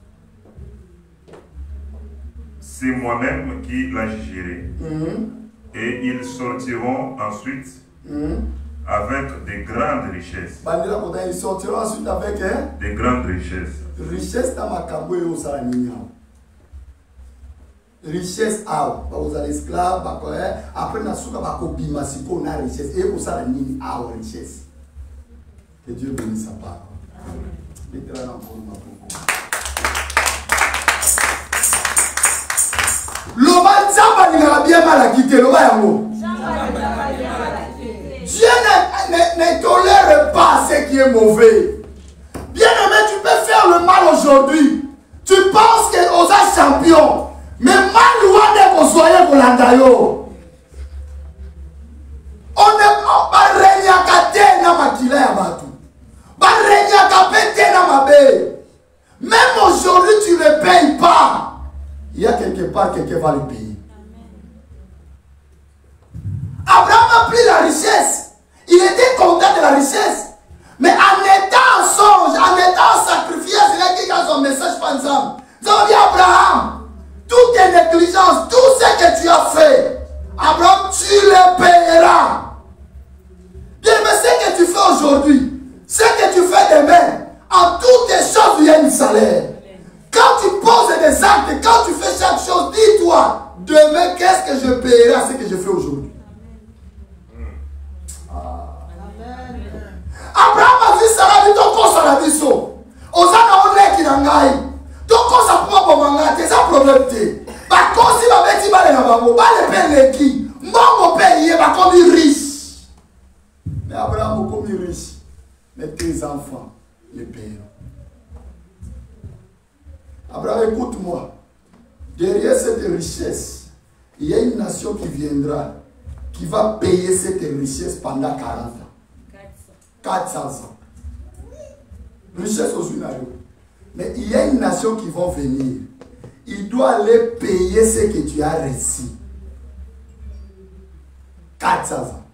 C'est moi-même qui la jugerai. Mm. Et ils sortiront ensuite mm. avec des grandes richesses. Ils sortiront ensuite avec hein? Des grandes richesses. Richesse dans ma cambouille au Saranignan. Richesse à vous allez esclaves, après na souka bako bimasiko na richesse et au Saranignan à richesse. Que Dieu bénisse sa parole. Mettez-la dans le monde. L'Oba Nzamba n'ira bien mal à quitter l'Oba Yango. Dieu ne, ne, ne tolère pas ce qui est mauvais. Bien aimé, tu peux faire le mal aujourd'hui. Tu penses que tu es champion. Mais mal loin de vous soyez pour l'andayo. On ne pas régner à kate na makila ya batu. Pas régner à kapete na mabe. Même aujourd'hui, tu ne payes pas. Il y a quelque part, quelqu'un va le payer. Abraham a pris la richesse. Il était content de la richesse. Mais en étant en songe, en étant en sacrifice, il a dit dans son message, par exemple, nous avons dit Abraham, toutes tes négligences, tout ce que tu as fait, Abraham, tu le payeras. Bien, mais ce que tu fais aujourd'hui, ce que tu fais demain, en toutes les choses, il y a un salaire. Quand tu poses des actes, quand tu fais chaque chose, dis-toi, demain, qu'est-ce que je paierai à ce que je fais aujourd'hui? Ah. Abraham a dit, ça a dit, ton corps, ça a dit, ça. Osana, on est qui n'a pas. Ton corps, ça peut pas m'engager, c'est un problème. Par contre, si ma bête, il va aller là-bas, il va aller payer qui? Moi, mon père, il va comme riche. Mais Abraham, comme riche. Mais tes enfants, les paieront. Abraham, écoute-moi. Derrière cette richesse, il y a une nation qui viendra, qui va payer cette richesse pendant quarante ans. quatre cents ans. Richesse aux unario. Mais il y a une nation qui va venir. Il doit aller payer ce que tu as reçu. quatre cents ans.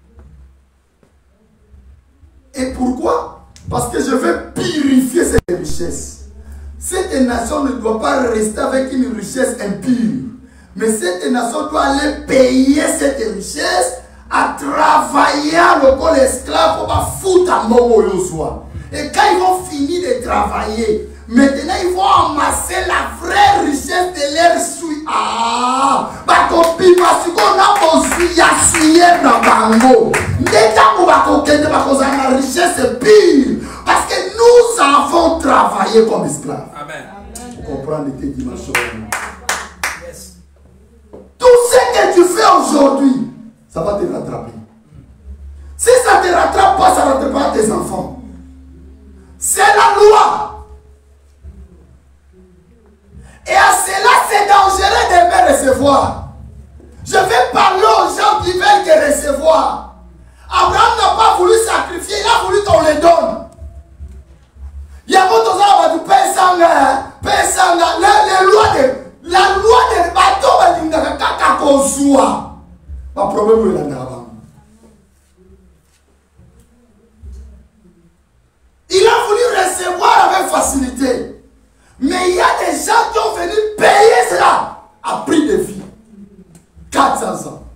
Et pourquoi? Parce que je veux purifier cette richesse. Cette nation ne doit pas rester avec une richesse impure. Mais cette nation doit aller payer cette richesse à travailler le corps esclave pour pas foutre à mort. Et quand ils vont finir de travailler, maintenant ils vont amasser la vraie richesse de leur souille. Ah! Bah, copie, parce qu'on a aussi yassouillé dans Bango. Déjà, on va coqueter parce qu'on a la richesse pire. Parce que nous avons travaillé comme esclaves. Amen. Vous comprenez tes dimensions. Yes. Tout ce que tu fais aujourd'hui, ça va te rattraper. Si ça ne te rattrape pas, ça ne rattrape pas tes enfants. C'est la loi. Et à cela, c'est dangereux de me recevoir. Je vais parler aux gens qui veulent te recevoir. Abraham n'a pas voulu sacrifier, il a voulu qu'on les donne. Il y a beaucoup de gens qui paient sans paient sans les lois de la loi de bateau de Ndakaka Kozua. Pas problème est là. Il a voulu recevoir avec facilité. Mais il y a des gens qui ont venu payer cela à prix de vie. quatre cents ans.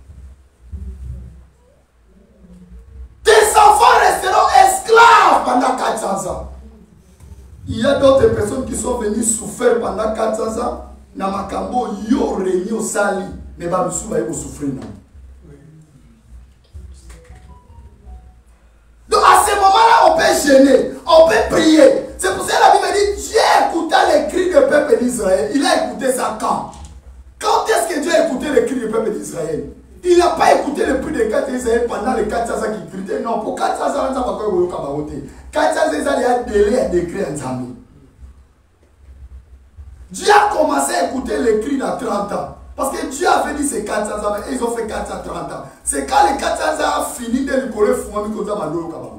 Tes enfants resteront esclaves pendant quatre cents ans. Il y a d'autres personnes qui sont venues souffrir pendant quatre cents ans. Namakambo yo réunion sali. Mais ba musu ba yo souffrir. Donc à ce moment-là, on peut gêner, on peut prier. C'est pour ça que la Bible dit Dieu écouta les cris du peuple d'Israël. Il a écouté ça quand? Quand peuple d'Israël. Il n'a pas écouté le prix de quatre cents Israël pendant les quatre cents ans qui critaient. Non, pour quatre cents ans, ça va pas être cabaroté. quatre cents ans, il y a un délai à décrire en Zambie. Dieu a commencé à écouter les cris dans trente ans. Parce que Dieu avait dit c'est quatre cents ans, mais ils ont fait quatre cent trente ans. C'est quand les quatre cents ans ont fini de lui coller fou, mais qu'on a au cabaret.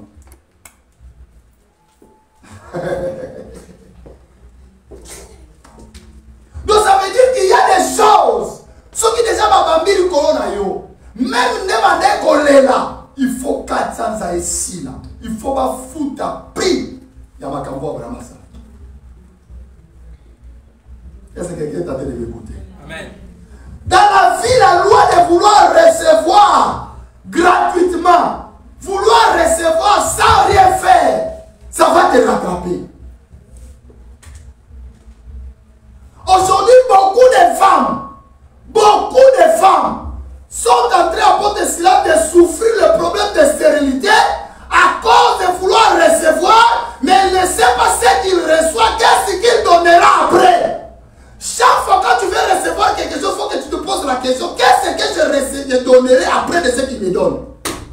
Donc ça veut dire qu'il y a des choses. Ceux qui déjà m'ont mis le corona, même demander qu'on est là, il faut quatre cents ans ici là. Il faut pas foutre à prix. Il y a ma cambo vraiment ça. Est-ce que quelqu'un t'a de m'écouter? Amen. Dans la vie, la loi de vouloir recevoir gratuitement, vouloir recevoir sans rien faire, ça va te rattraper. Aujourd'hui, beaucoup de femmes, beaucoup de femmes sont entrées à cause de cela de souffrir le problème de stérilité à cause de vouloir recevoir, mais elles ne savent pas ce qu'ils reçoivent, qu'est-ce qu'il donnera après. Chaque fois que tu veux recevoir quelque chose, il faut que tu te poses la question, qu'est-ce que je, je donnerai après de ce qu'il me donne?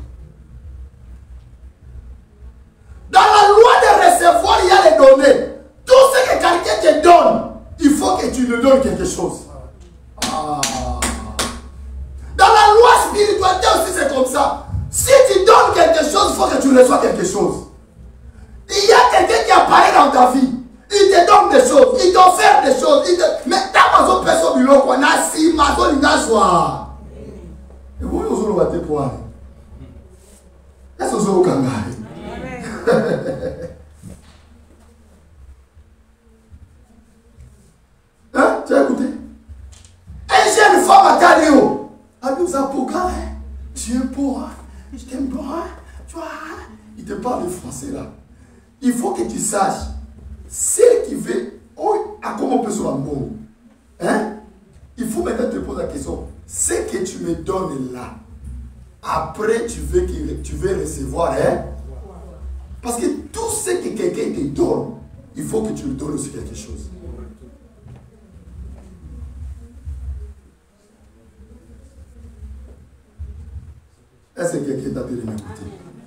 Dans la loi de recevoir, il y a les données. Tout ce que quelqu'un te donne, il faut que tu lui donnes quelque chose. Ah. Dans la loi spiritualité aussi, c'est comme ça. Si tu donnes quelque chose, il faut que tu reçois quelque chose. Il y a quelqu'un qui apparaît dans ta vie. Il te donne des choses, il t'offre des choses. Il te... Mais ta maison personne ne l'a pas. Si maison n'a pas. Et vous, vous avez battu pour aller. Est-ce que vous avez hein? Tu as écouté? Un jeune femme à Taléo. Elle nous a pour gars. Tu es pour. Je t'aime pas. Tu vois? Il te parle de français là. Il faut que tu saches. Celle qui veut, oh, à comment on peut se rendre bon? Hein? Il faut maintenant te poser la question. Ce que tu me donnes là, après tu veux, tu veux recevoir, hein? Parce que tout ce que quelqu'un te donne, il faut que tu lui donnes aussi quelque chose. Est-ce que quelqu'un t'a dit de m'écouter?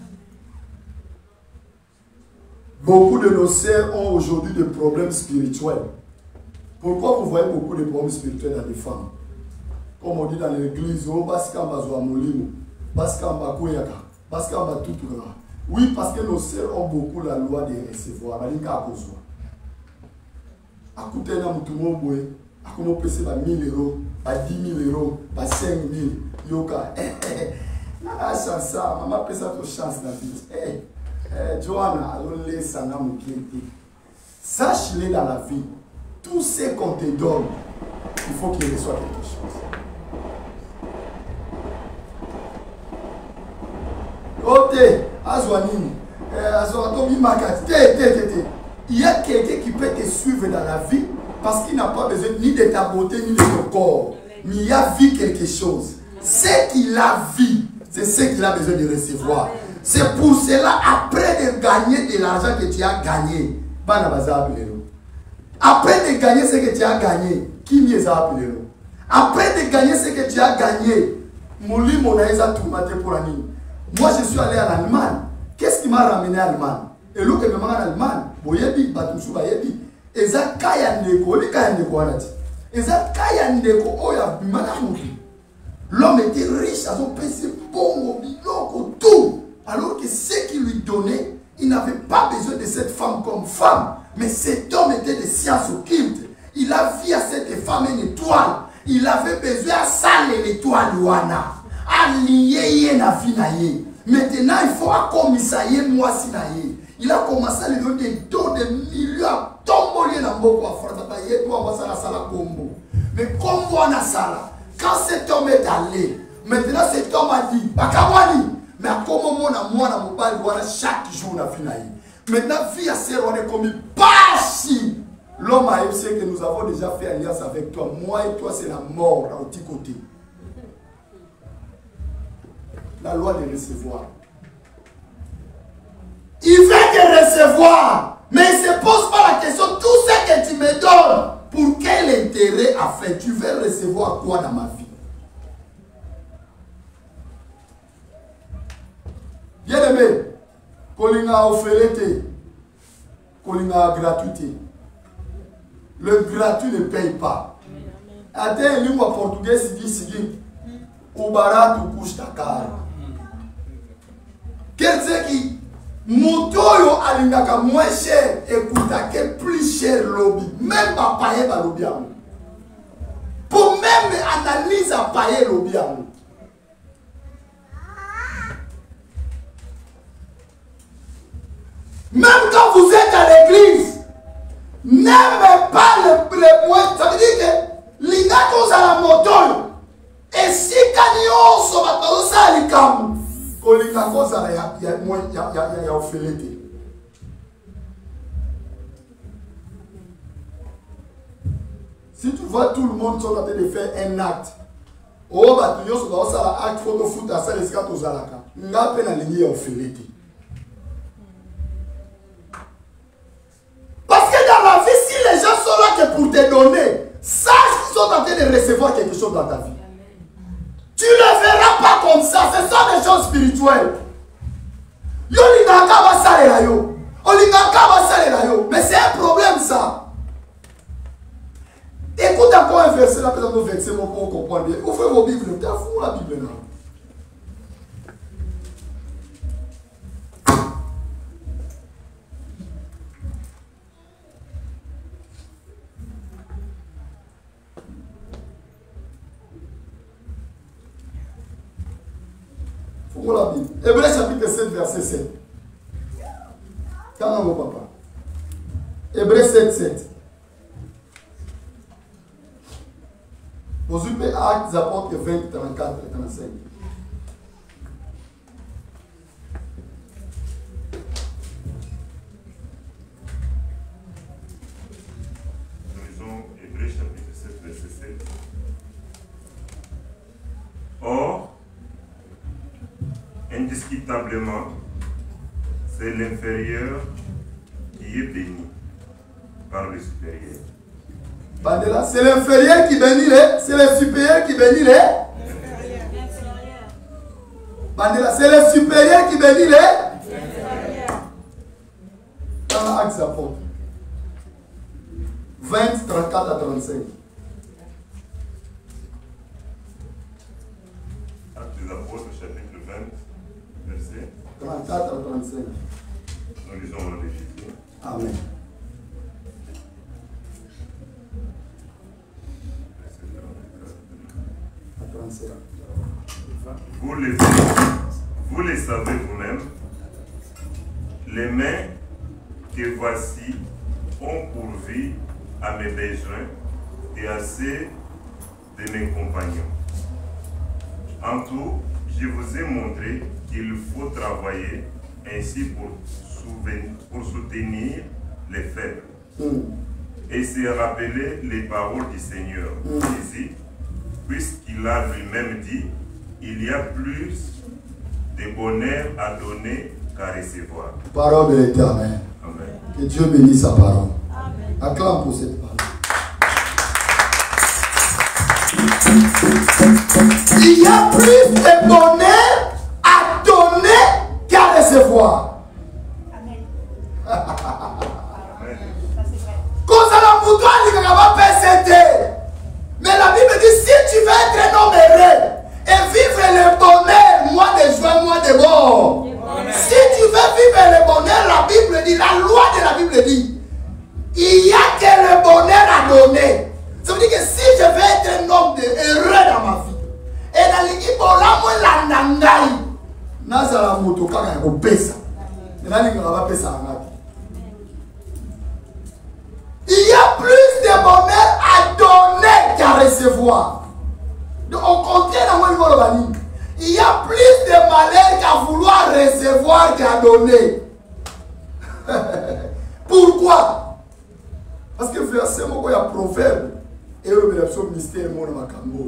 Beaucoup de nos sœurs ont aujourd'hui des problèmes spirituels. Pourquoi vous voyez beaucoup de problèmes spirituels dans les femmes? Comme on dit dans l'église, oui, parce que nos sœurs ont beaucoup la loi de recevoir. À côté de nous, à comment on peut faire mille euros, dix mille euros, cinq mille. Yoka, eh, eh, eh, ça, maman peut ça pour chance dans la vie. Eh, eh, Johanna, allons laisser ça dans mon pied. Sache-le dans la vie, tout ce qu'on te donne, il faut qu'il reçoive quelque chose. Ote, Azwanini, Azwatomi Makati, il y a quelqu'un qui peut te suivre dans la vie parce qu'il n'a pas besoin ni de ta beauté ni de ton corps. Mais il a vu quelque chose. Ce qu'il a vu, c'est ce qu'il a besoin de recevoir. C'est pour cela, après de gagner de l'argent que tu as gagné, après de gagner ce que tu as gagné, qui m'y a appelé? Après de gagner ce que tu as gagné, Mouli Monaïsa Toumate pour la nuit. Moi, je suis allé en Allemagne. Qu'est-ce qui m'a ramené en Allemagne? Et l'eau que je m'en en Allemagne, Boyebi, Batumsou Bayebi, et ça, Kaya Ndeko, les Kaya Ndeko, et ça, Kaya Ndeko, Oya, Manamuki. L'homme était riche, à son PC, bon, biloko, tout. Alors que ce qu'il lui donnait, il n'avait pas besoin de cette femme comme femme. Mais cet homme était de sciences occultes. Il a vu à cette femme une étoile. Il avait besoin à saler l'étoile Luana. Allié na vie na ye. Maintenant, il faut commissailler moi si na ye. Il a commencé à lui donner des dons de millions à tomber dans Mboko à Frantata. Il doit avoir ça la sala combo. Mais comme on a ça, quand cet homme est allé, maintenant cet homme a dit, Bakawani, mais à comment on a moi na mobile voilà chaque jour na vie na ye. Maintenant, vie à serre, on est commis pas si. L'homme a essayé que nous avons déjà fait alliance avec toi. Moi et toi, c'est la mort à petit côté. La loi de recevoir. Il veut te recevoir, mais il ne se pose pas la question, tout ce que tu me donnes, pour quel intérêt a fait? Tu veux recevoir quoi dans ma vie? bien-aimé, kolinga offerete, kolinga gratuité. Le gratuit ne paye pas. Attends, une lingua portugaise dit sigi, o barato custa caro. Quer dizer que motoyo alingaka moins cher et coûtake plus cher lobby, même pas payer ba lobby amu. Pour même analyse à payer lobby amu. Même quand vous êtes à l'église, n'aimez pas le, le point. Ça veut dire que l'ingato à la moto. Et si kanyo so bato sa likamu, ko lingako za ya ya ya ya ya offelete. Si tu vois tout le monde sont en train de faire un acte, oh bato yo so ba sa acte photo foot à ça les skato zalaka. Ngape na lingi ya offelete. Parce que dans la vie, si les gens sont là que pour te donner, sache qu'ils sont en train de recevoir quelque chose dans ta vie. Tu ne le verras pas comme ça. Ce sont des choses spirituelles. Yo lingaka va saler yo. Olingaka va saler yo. Mais c'est un problème ça. Écoute encore un verset là, peut-être un verset pour comprendre bien. Ouvrez vos Bibles. Tu as fou la Bible là. La Bible. Hébreux chapitre sept, verset sept. Quand mon papa. Hébreux sept, sept. Vous ouvrez Actes des Apôtres vingt, trente-quatre et trente-cinq. Nous lisons Hébreux chapitre sept, verset sept. Or, indiscutablement, c'est l'inférieur qui est béni par le supérieur. Bandela, c'est l'inférieur qui bénit les, c'est le supérieur qui bénit les. Bandela, c'est le supérieur qui bénit les. Dans l'Acte des Apôtres. vingt, trente-quatre à trente-cinq. Actes des Apôtres, chapitre vingt. Verset trente-quatre à trente-cinq. Nous lisons au nom de Jésus. Amen. Vous les, vous les savez vous-même, les mains que voici ont pourvu à mes besoins et à ceux de mes compagnons. En tout, je vous ai montré qu'il faut travailler ainsi pour, souvenir, pour soutenir les faibles mm. et se rappeler les paroles du Seigneur mm. Jésus, puisqu'il a lui-même dit, il y a plus de bonheur à donner qu'à recevoir. Parole de l'Éternel. Amen. Que Dieu bénisse sa parole. Amen. Acclame pour cette parole. Il y a plus de bonheur à donner qu'à recevoir. Amen. Mais la Bible dit, si tu veux être un homme heureux et vivre le bonheur, mois de juin, mois de mort. Si tu veux vivre le bonheur, la Bible dit, la loi de la Bible dit, il n'y a que le bonheur à donner. Ça veut dire que si je veux être un homme de heureux dans ma vie, et dans l'équipe, on l'a moins la nangaï. Nazala moto kaka ya kopesa. Nani ngaba pesa ngapi? Il y a plus de bonheur à donner qu'à recevoir. Donc on contient dans le monde. Il y a plus de malheur qu'à vouloir recevoir qu'à donner. Pourquoi? Parce que verset il y a proverbe et le mystère mon makambo.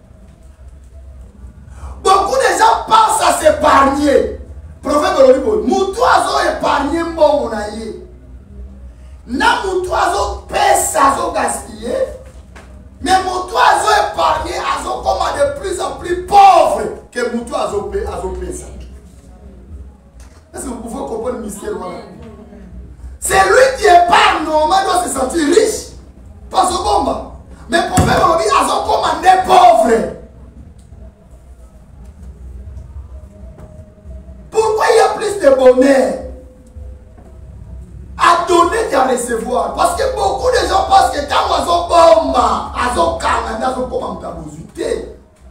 Beaucoup de gens pensent à s'épargner. Proverbe le dit, moutoiseau épargné bon on a yé. Na moutoiseau pèse à zo gaspiller. Mais moutoiseau épargné à zo comme de plus en plus pauvre que moutoiseau pèse à zo pèse. Est-ce que vous pouvez comprendre le mystère? C'est lui qui est pas normal, doit se sentir riche. Parce que bon, mais le problème, on dit, ils ont commandé pauvre. Pourquoi il y a plus de bonheur à donner qu'à recevoir? Parce que beaucoup de gens pensent que quand ils ont bomba, ils ont Canada, ils ont commandé.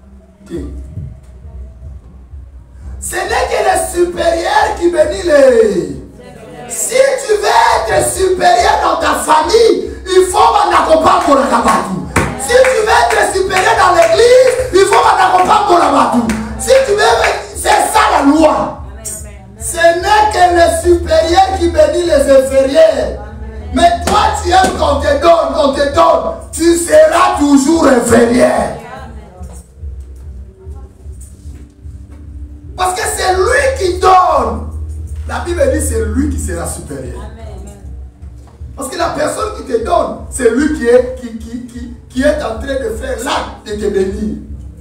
Ce n'est que le supérieur qui bénit les. Si tu veux être supérieur dans ta famille, il faut m'accompagner pour la batou. Si tu veux être supérieur dans l'église, il faut m'accompagner pour la batou. Si tu veux, c'est ça la loi. Ce n'est que le supérieur qui bénit les inférieurs. Mais toi, tu aimes qu'on te donne, qu'on te donne, tu seras toujours inférieur. Parce que c'est lui qui donne. La Bible dit c'est lui qui sera supérieur. Parce que la personne qui te donne, c'est lui qui est, qui, qui, qui, qui est en train de faire l'acte de te bénir.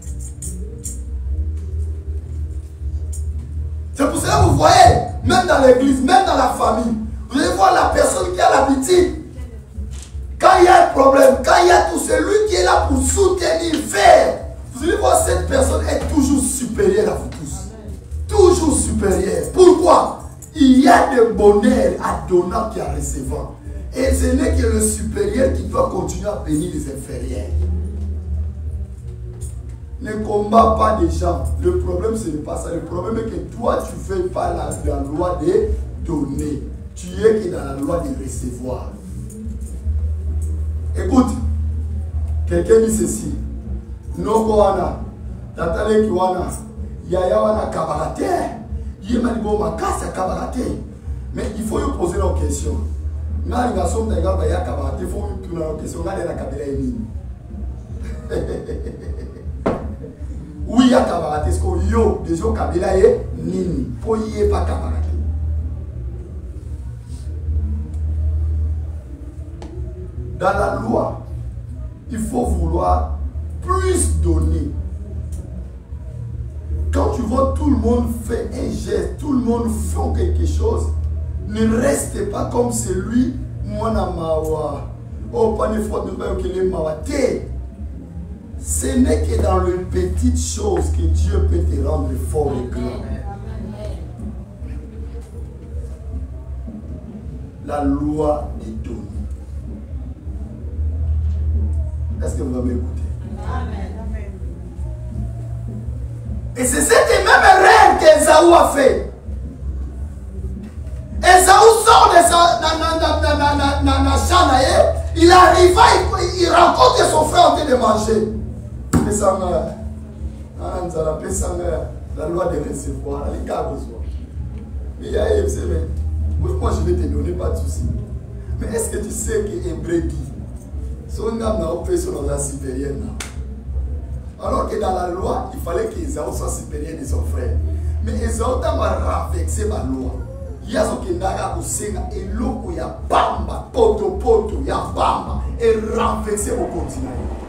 C'est pour cela que vous voyez, même dans l'église, même dans la famille, vous allez voir la personne qui a l'habitude. Quand il y a un problème, quand il y a tout, c'est lui qui est là pour soutenir, faire. Vous allez voir cette personne est toujours supérieure à vous tous. Toujours supérieure. Pourquoi? Il y a de bonheur à donnant qu'à recevant. Et ce n'est que le supérieur qui doit continuer à bénir les inférieurs. Ne combat pas des gens. Le problème, ce n'est pas ça. Le problème est que toi, tu ne fais pas la, la loi de donner. Tu es que dans la loi de recevoir. Écoute, quelqu'un dit ceci. Noko wana, tatale kiwana, yaya wana kabarate. Yemanibo makasa kabarate. Mais il faut lui poser la question. Nani gasom na ngaba ya kabarate, il faut lui poser la question. Nani na kabila yini? Oui, il y a kabarate. Est-ce que yo, déjà kabila ye nini? Pour y pas kabarate. Dans la loi, il faut vouloir plus donner. Quand tu vois tout le monde fait un geste, tout le monde fait quelque chose, ne restez pas comme celui, moi na mawa. Oh, pas de faute, nous voyons que les mawa. Ce n'est que dans les petites choses que Dieu peut te rendre fort et grand. La loi est donnée. Est-ce que vous m'avez écouté? Amen. Et c'est cette même erreur qu'Esaü a fait. Esaü sort de sa il arriva, il, il rencontre son frère en train de manger. La loi de recevoir, les cas besoin. Mais il y a mais moi je vais te donner pas de soucis. Mais est-ce que tu sais que Hébreu dit son âme n'a pas fait son supérieur? Alors que dans la loi, il fallait qu'Esaü soit supérieur de son frère. Mais Esaü a renversé la loi. Il y a ce qui n'a pas et l'eau il y a bamba, poto poto, il y a bamba, et renversé au continent.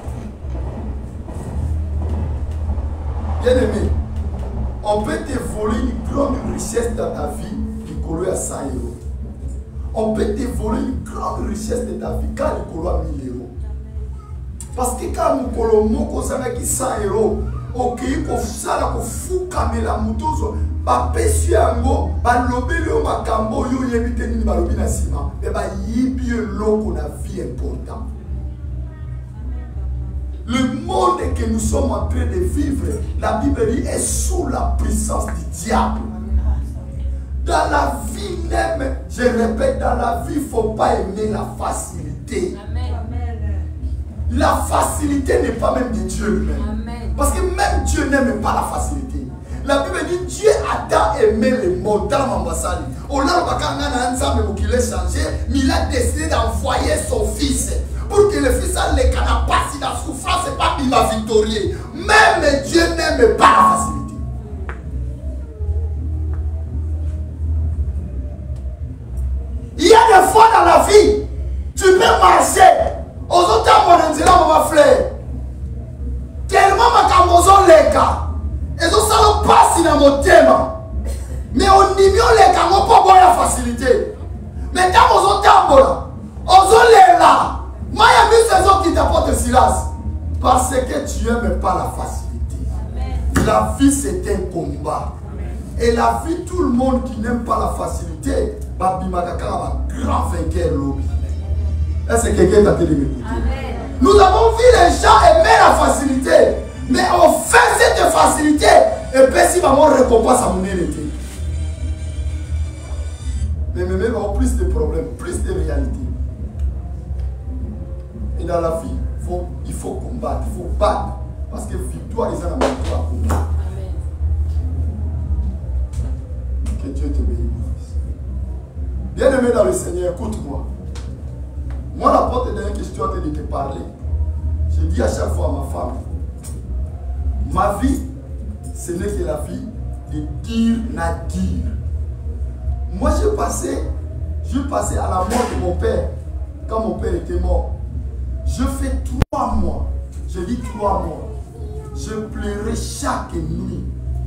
Bien aimé, on peut te voler une grande richesse dans ta vie du colo à cent euros. On peut te voler une grande richesse de ta vie quand le colo à mille euros. Parce que quand nous colomons cent euros, ok, qu'on sala qu'on fout comme la moto, ba pesi yango, ba lobeli o makambo yo yebite ni ba lobi na sima, mais ba yibi loko na vie important. Le monde que nous sommes en train de vivre, la Bible dit, est sous la puissance du diable. Dans la vie même, je répète, dans la vie, il ne faut pas aimer la facilité. Amen. La facilité n'est pas même de Dieu lui-même. Parce que même Dieu n'aime pas la facilité. La Bible dit Dieu a tant aimé le monde dans l'ambassade. Au lieu de changer, mais il a décidé d'envoyer son fils. Pour que le fils ait le canapé, la souffrance, c'est pas qu'il va victorieux. Même Dieu n'aime pas la facilité. Il y a des fois dans la vie, tu peux marcher. Aux autres temps, on va faire. Tellement ma camoison les gars. Et ça, ça passe dans mon thème. Mais on n'y les canons pas bon la facilité. Mais quand on tambola, on est là. Moi, il y a mis ces autres qui t'apportent silence. Parce que tu n'aimes pas la facilité. Amen. La vie, c'est un combat. Amen. Et la vie, tout le monde qui n'aime pas la facilité, va un grand vainqueur. Est-ce que quelqu'un t'a dit m'écouter? Nous avons vu les gens aimer la facilité. Mais on fait cette facilité. Et puis, si maman récompense à mon hérité. Mais même on a plus de problèmes, plus de réalités. Et dans la vie, faut, il faut combattre, il faut battre. Parce que victoire, ils ont la victoire à combattre. Que Dieu te bénisse. Bien-aimé dans le Seigneur, écoute-moi. Moi, la porte dernière que je suis en train de te parler, je dis à chaque fois à ma femme, ma vie, ce n'est que la vie de dire n'a dire. Moi, j'ai passé, j'ai passé à la mort de mon père, quand mon père était mort. Je fais trois mois, je dis trois mois, je pleurais chaque nuit.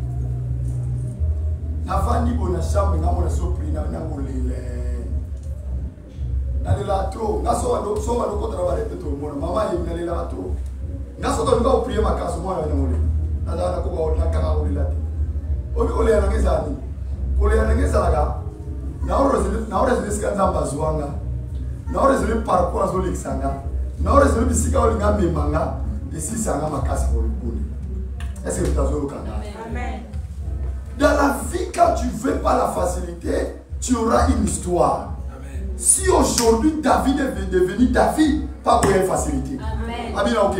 Avant ni bon chambre, na mon surpris, na na mon lele. Na la trop, na so ando so ando ko travailler tout le monde. Maman il na la trop. Na so ko ba prier ma casse moi na mon lele. Na da na ko ba na kaka o lele. Obi o lele na ngezani. Ko lele na ngezalaga. Na o rezele na o rezele skanza mbazwanga. Na o rezele parcours azo lexanga. Na o rezele bisika o linga memanga. Ici sanga ma casse pour le boule. Est-ce que tu as le canal? Amen. Dans la vie, quand tu ne veux pas la facilité, tu auras une histoire. Amen. Si aujourd'hui David est devenu David, pas pour une facilité. Amen.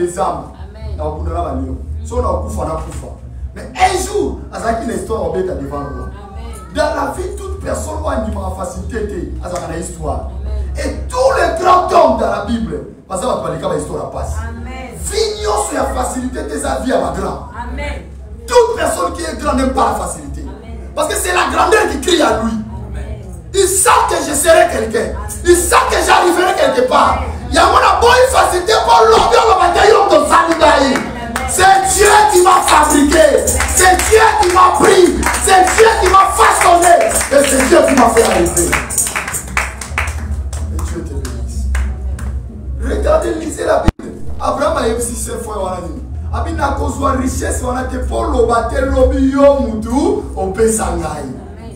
Mais un jour, à une histoire devant nous. Dans la vie, toute personne a une facilité à une histoire. Et tous les grands hommes dans la Bible, parce que la histoire passe. Vignon sur la facilité de sa vie à ma grand. Amen. Toute personne qui est grande n'aime pas la facilité. Amen. Parce que c'est la grandeur qui crie à lui. Amen. Il sait que je serai quelqu'un. Il sait que j'arriverai quelque part. Il y a une bonne facilité pour l'ordre de la bataille de Sanitaï. C'est Dieu qui m'a fabriqué. C'est Dieu qui m'a pris. C'est Dieu qui m'a façonné. Et c'est Dieu qui m'a fait arriver. Et Dieu te bénisse. Regardez, lisez la Bible. Abraham a eu six fois. Abina kozwa richesse wana te pour le bater lobi yo mutu on peut s'engager.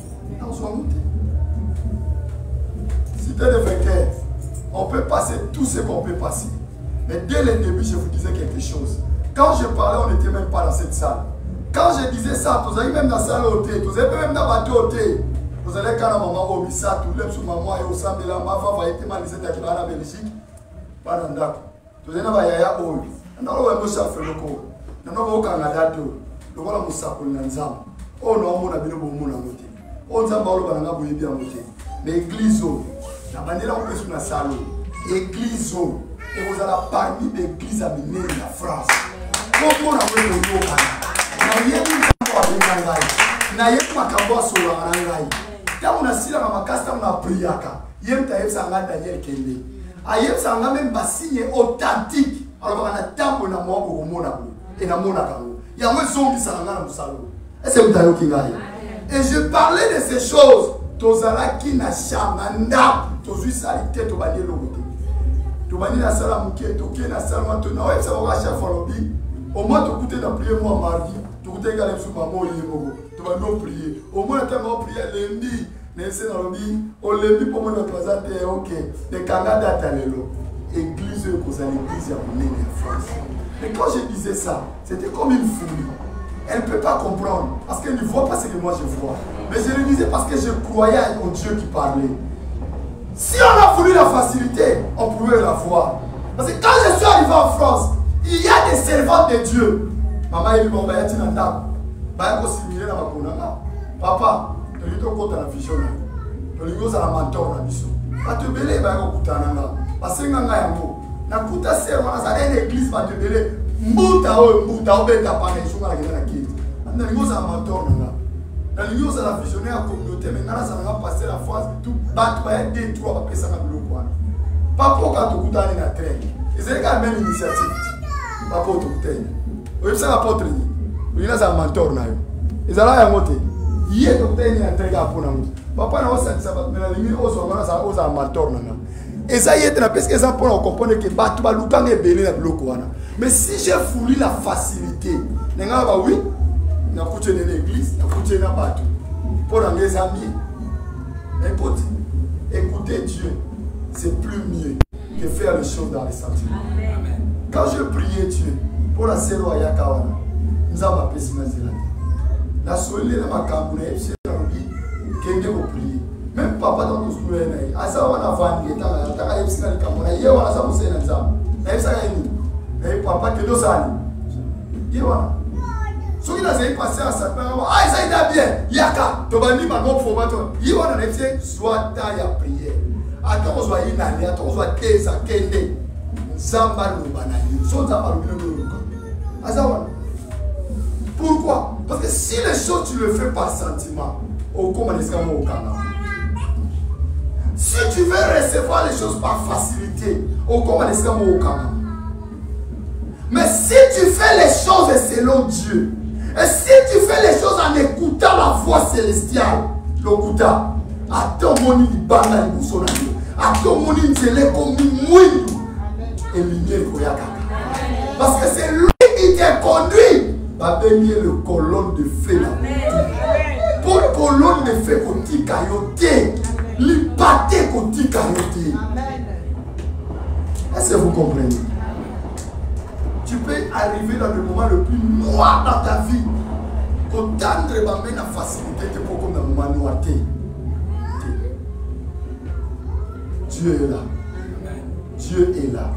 Si tu es le vainqueur, on peut passer tout ce qu'on peut passer. Mais dès le début, je vous disais quelque chose. Quand je parlais, on n'était même pas dans cette salle. Quand je disais ça, vous allez même dans la salle au thé, vous allez même dans la bateau au thé. Vous allez quand la maman au Missa, tout le sous maman et au Sambe, la maman va être mal, c'est à la Belgique. Pas dans le vous allez dans la Yaya Hall. Non, on va faire le coup. Non, on va faire le coup. On va faire le coup. On va faire le coup. On va faire le coup. Mais l'église, la manière dont on peut sur la salle, l'église, et vous allez parmi les églises à mener la France. Comment on a fait le coup? On a fait le coup. On a fait le coup. Quand on a fait le coup, on a prié. On a fait le coup. Aïe, ça a même pas signé authentique. Alors, on a tant de moi pour mon amour. Et na mon amour. Il y a un son qui s'en a dans salon. Est-ce que vous avez qui gagne? Et je parlais de ces choses. Tozala qui n'a jamais tozu salité to bani logote. To bani na sala muke to ke na sala to na ouais ça va chef lobby. Au moins to coûter dans prier moi mardi. To coûter galem sur maman yemo. To bani prier. Au moins tellement prier lundi. Nesse na lobby. O lundi pour me présenter OK. De Canada talelo. Église que vous allez l'église à mener en France. Mais quand je disais ça, c'était comme une folie. Elle ne peut pas comprendre parce qu'elle ne voit pas ce que moi je vois. Mais je le disais parce que je croyais au Dieu qui parlait. Si on a voulu la facilité, on pouvait la voir. Parce que quand je suis arrivé en France, il y a des servantes de Dieu. Maman il dit bon, bah, tu n'as pas similé dans ma conana. Papa, tu as dit que tu as la vision. Tu as dit que tu as la mentor. Tu as dit que tu as la vision. Parce que nganga yango nakuta serwa na za l'église va te belé mbuta o mbuta o beta pa na shunga la kina kiti na lingo za mentor nga na lingo za la visionnaire à communauté mais na za nga passer la France tout bat ba deux trois ba pesa na biloko wana papo ka to kutana na train ezali ka même initiative papo to kutana o yebisa la porte ni ina za mentor na yo ezala yango te Il y a docteur qui est un très pour nous. Papa n'a pas ça, mais la limite, on s'en va à amateur. Et ça y est, parce que ça pour comprendre que Batou Baloukan est belé dans le bloc. Mais si j'ai fourni la facilité, oui, on a coûté dans l'église, on a coûté dans Batou. Pour les amis, écoute, écouter Dieu, c'est plus mieux que faire les choses dans les sentiments. Quand je priais Dieu, pour la sœur Ayakawana, nous avons appelé ce matin. La solide de ma campagne, c'est un qui est prier. Même papa dans nos schools, à ça on a vendu, il y a un qui est campagne, il y a un qui est campagne, il y a un papa qui est campagne. Il y a un ceux qui ont passé à sa part, ah ça il a bien, il y a qu'à, tu vas dire ma bonne formateur, il y a un qui soit taille à prier. Attends, on soit inalé, attends, on soit thèse à Kende, Zamba le banali, son Zamba le banali. Pourquoi? Parce que si les choses tu le fais par sentiment, au si tu veux recevoir les choses par facilité, au mais si tu fais les choses selon Dieu, et si tu fais les choses en écoutant la voix célestiale, l'écouta, attends mon ibana ibusonani, attends mon inzele comme mouindou, et lumière koyaka. Parce que c'est lui qui t'a conduit. Va bénir le colonne de feu là. Pour colonne de feu côté cailloté, l'ipâté côté cailloté. Est-ce que vous comprenez? Tu peux arriver dans le moment le plus noir dans ta vie. Qu'attendre va mettre la facilité que pour comme dans le moment noirté. Dieu est là. Dieu est là.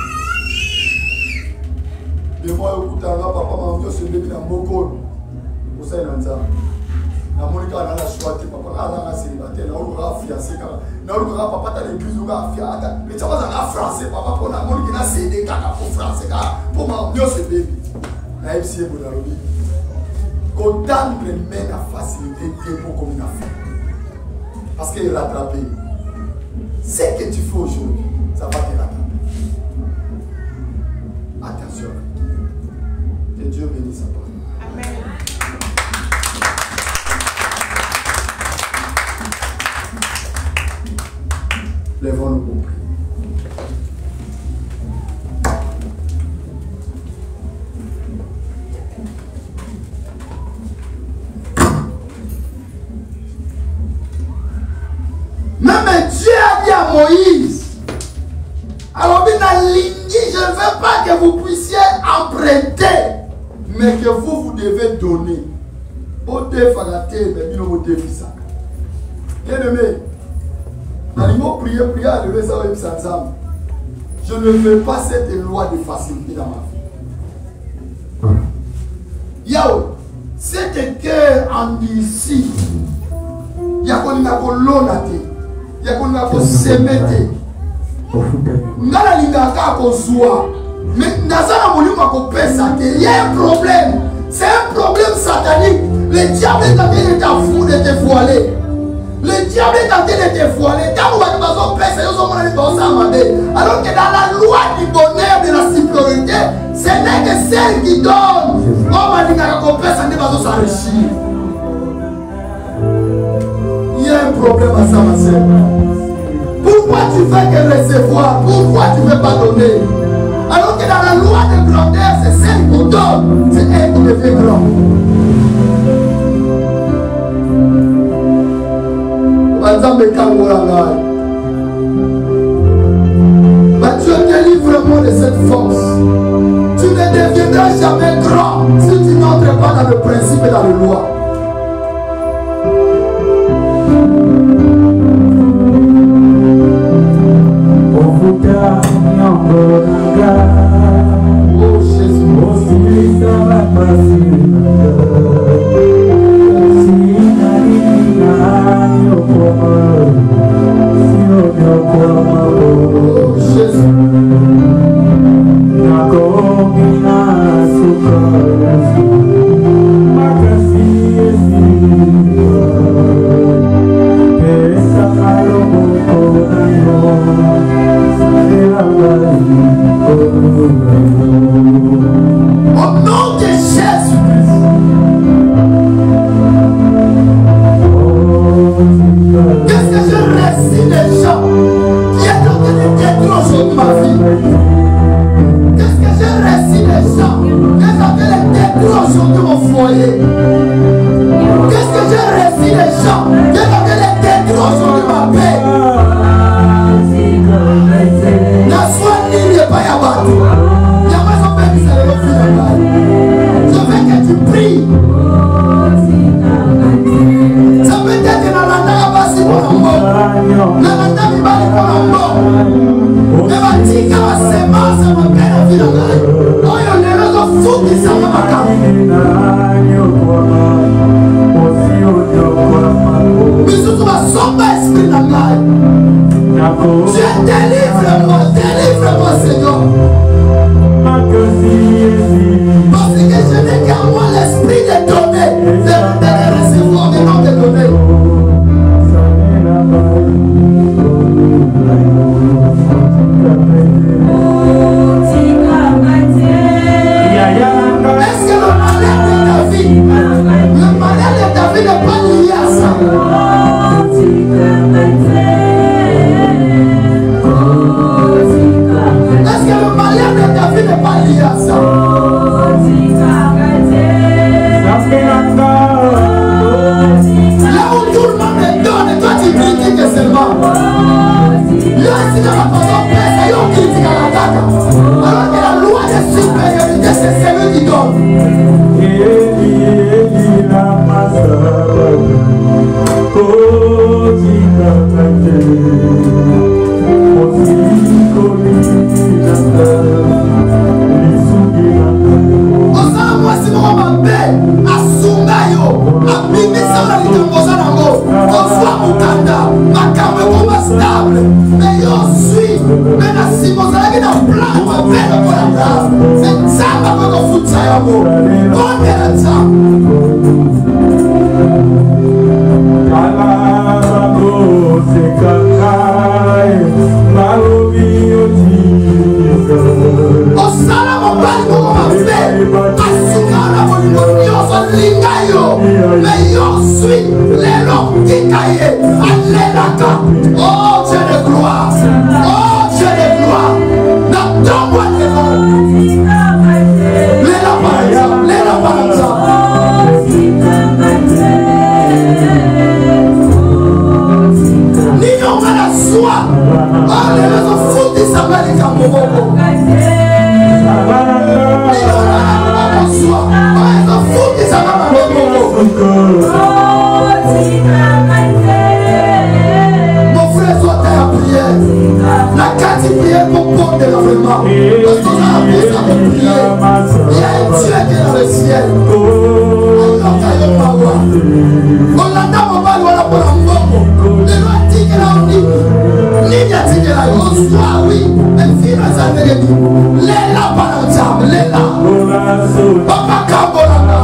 Et moi, écoute, papa m'a dit, c'est bébé dans mon corps. Vous savez, dans ça. La Monica a la choix, papa a la célibataire, on aura fiancé. On aura papa dans l'église, on aura fiancé. Mais tu vas avoir français, papa, pour la Monica a cédé, pour français, pour ma mieux ce bébé. La M C est pour la lobby. Qu'autant de mettre la facilité pour comme une affaire. Parce qu'il est rattrapé. Ce que tu fais aujourd'hui, ça va te rattraper. Attention. Que Dieu bénisse sa parole. Amen. Lèvons-nous pour prier. Même Dieu a dit à Moïse, alors bien je ne veux pas que vous puissiez emprunter, mais que vous, vous devez donner. Bien-aimé, prier, prier, lever ça ensemble. Je ne veux pas cette loi de facilité dans ma vie. Yao, cette guerre en ici, il y a qu'on a l'onate, il y a qu'on a s'émettre. Ngala lingaka kozwa mais nazana molimo ko pesa que il y a un problème, c'est un problème satanique. Le diable est en train de t'affourrer, de te voiler. Le diable est en train de te voiler. Quand vous avez besoin de pesa, vous avez besoin de alors que dans la loi du bonheur de la sécurité, ce n'est que celle qui donne. On va dire que pesa n'est pas s'enrichir. Il y a un problème à ça, ma sœur. Pourquoi tu fais que recevoir? Pourquoi tu ne veux pas donner? Alors que dans la loi de grandeur, c'est celle qui donne, c'est elle qui devient grand. Mais Dieu délivre-moi de cette force. Tu ne deviendras jamais grand si tu n'entres pas dans le principe et dans la loi. Oh Jésus, oh Jésus, ça va passer. Si oh Jésus, Thank you. sombre esprit dans la Dieu, délivre-moi, délivre-moi, Seigneur. Parce que je n'ai qu'à moi l'esprit de donner, de, de recevoir, mais non de donner. Est-ce que le malheur de David, le malheur de David n'est pas lié à ça? Est-ce que le malheur de David n'est pas lié à ça? Là où tout le monde me donne, et toi tu critiques seulement. Là, si dans la façon presse, et on critique à la date. Alors que la loi de supériorité, c'est celui qui donne. Osana mwasi moko mabe asunga yo abimisa na likamboza nango ozwa mokanda makambo ekoma stable me yo swi me na nsima ozalaki na plan mabe lokola Abraham me nzambe akoki kofutisa yango bondela nzambe osala mobali moko mabe asunga na bolingo nyonso linga yo me yo swi lelo tika ye alelaka. Oh Dieu de gloire, oh Dieu de gloire, na ntongo atelo lela panza, lela panza. Nino ngana swa alelo zo futi sabali kamoboko. Nino ngana swa alelo futi sabali kamoboko. Mon frère, sois à la prière. La carte prière pour porter l'enlèvement. Parce qu'on a appris ça pour prier. Il y a un Dieu qui est dans le ciel. On l'a dans mon bal, on l'a pour l'embombo. Les lois disent qu'elle a un nid. Nid a dit qu'elle a un soit oui. Mais fille, elle s'en est dit. Les là, par l'exemple, les là. Papa Kambolana.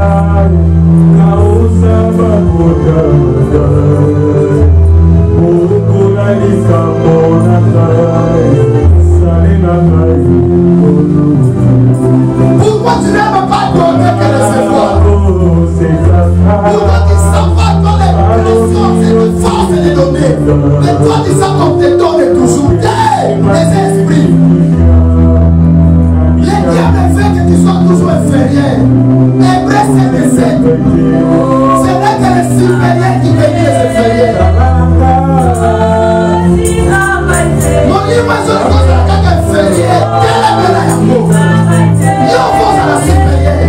Pourquoi tu n'aimes pas donner que recevoir? Pourquoi tu sens pas dans les pressions et les forces de donner? Mais toi tu sens qu'on te donne toujours. Hey, les esprits. Les diables veulent que tu sois toujours inférieur. Hébreu c'est des êtres. Ce n'est que les supérieurs qui veulent les inférieurs. Mon livre sur le cause de la caca inférieure. Quelle est la yambo? Yo pose à la supérieure.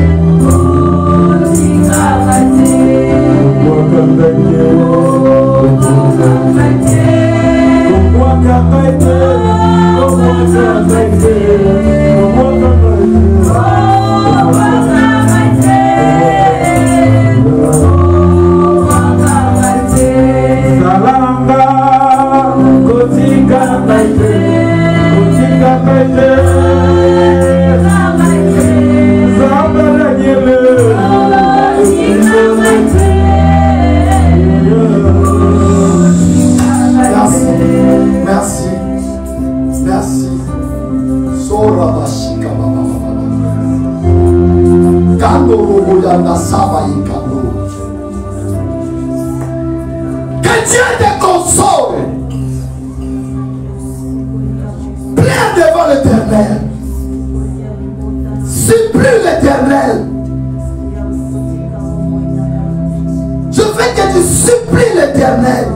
Merci, merci. Sora bashika baba baba. Kando robo yanda saba yikando. Que Dieu te console. Plein devant l'Éternel. Supplie l'Éternel. Je veux que tu supplies l'Éternel.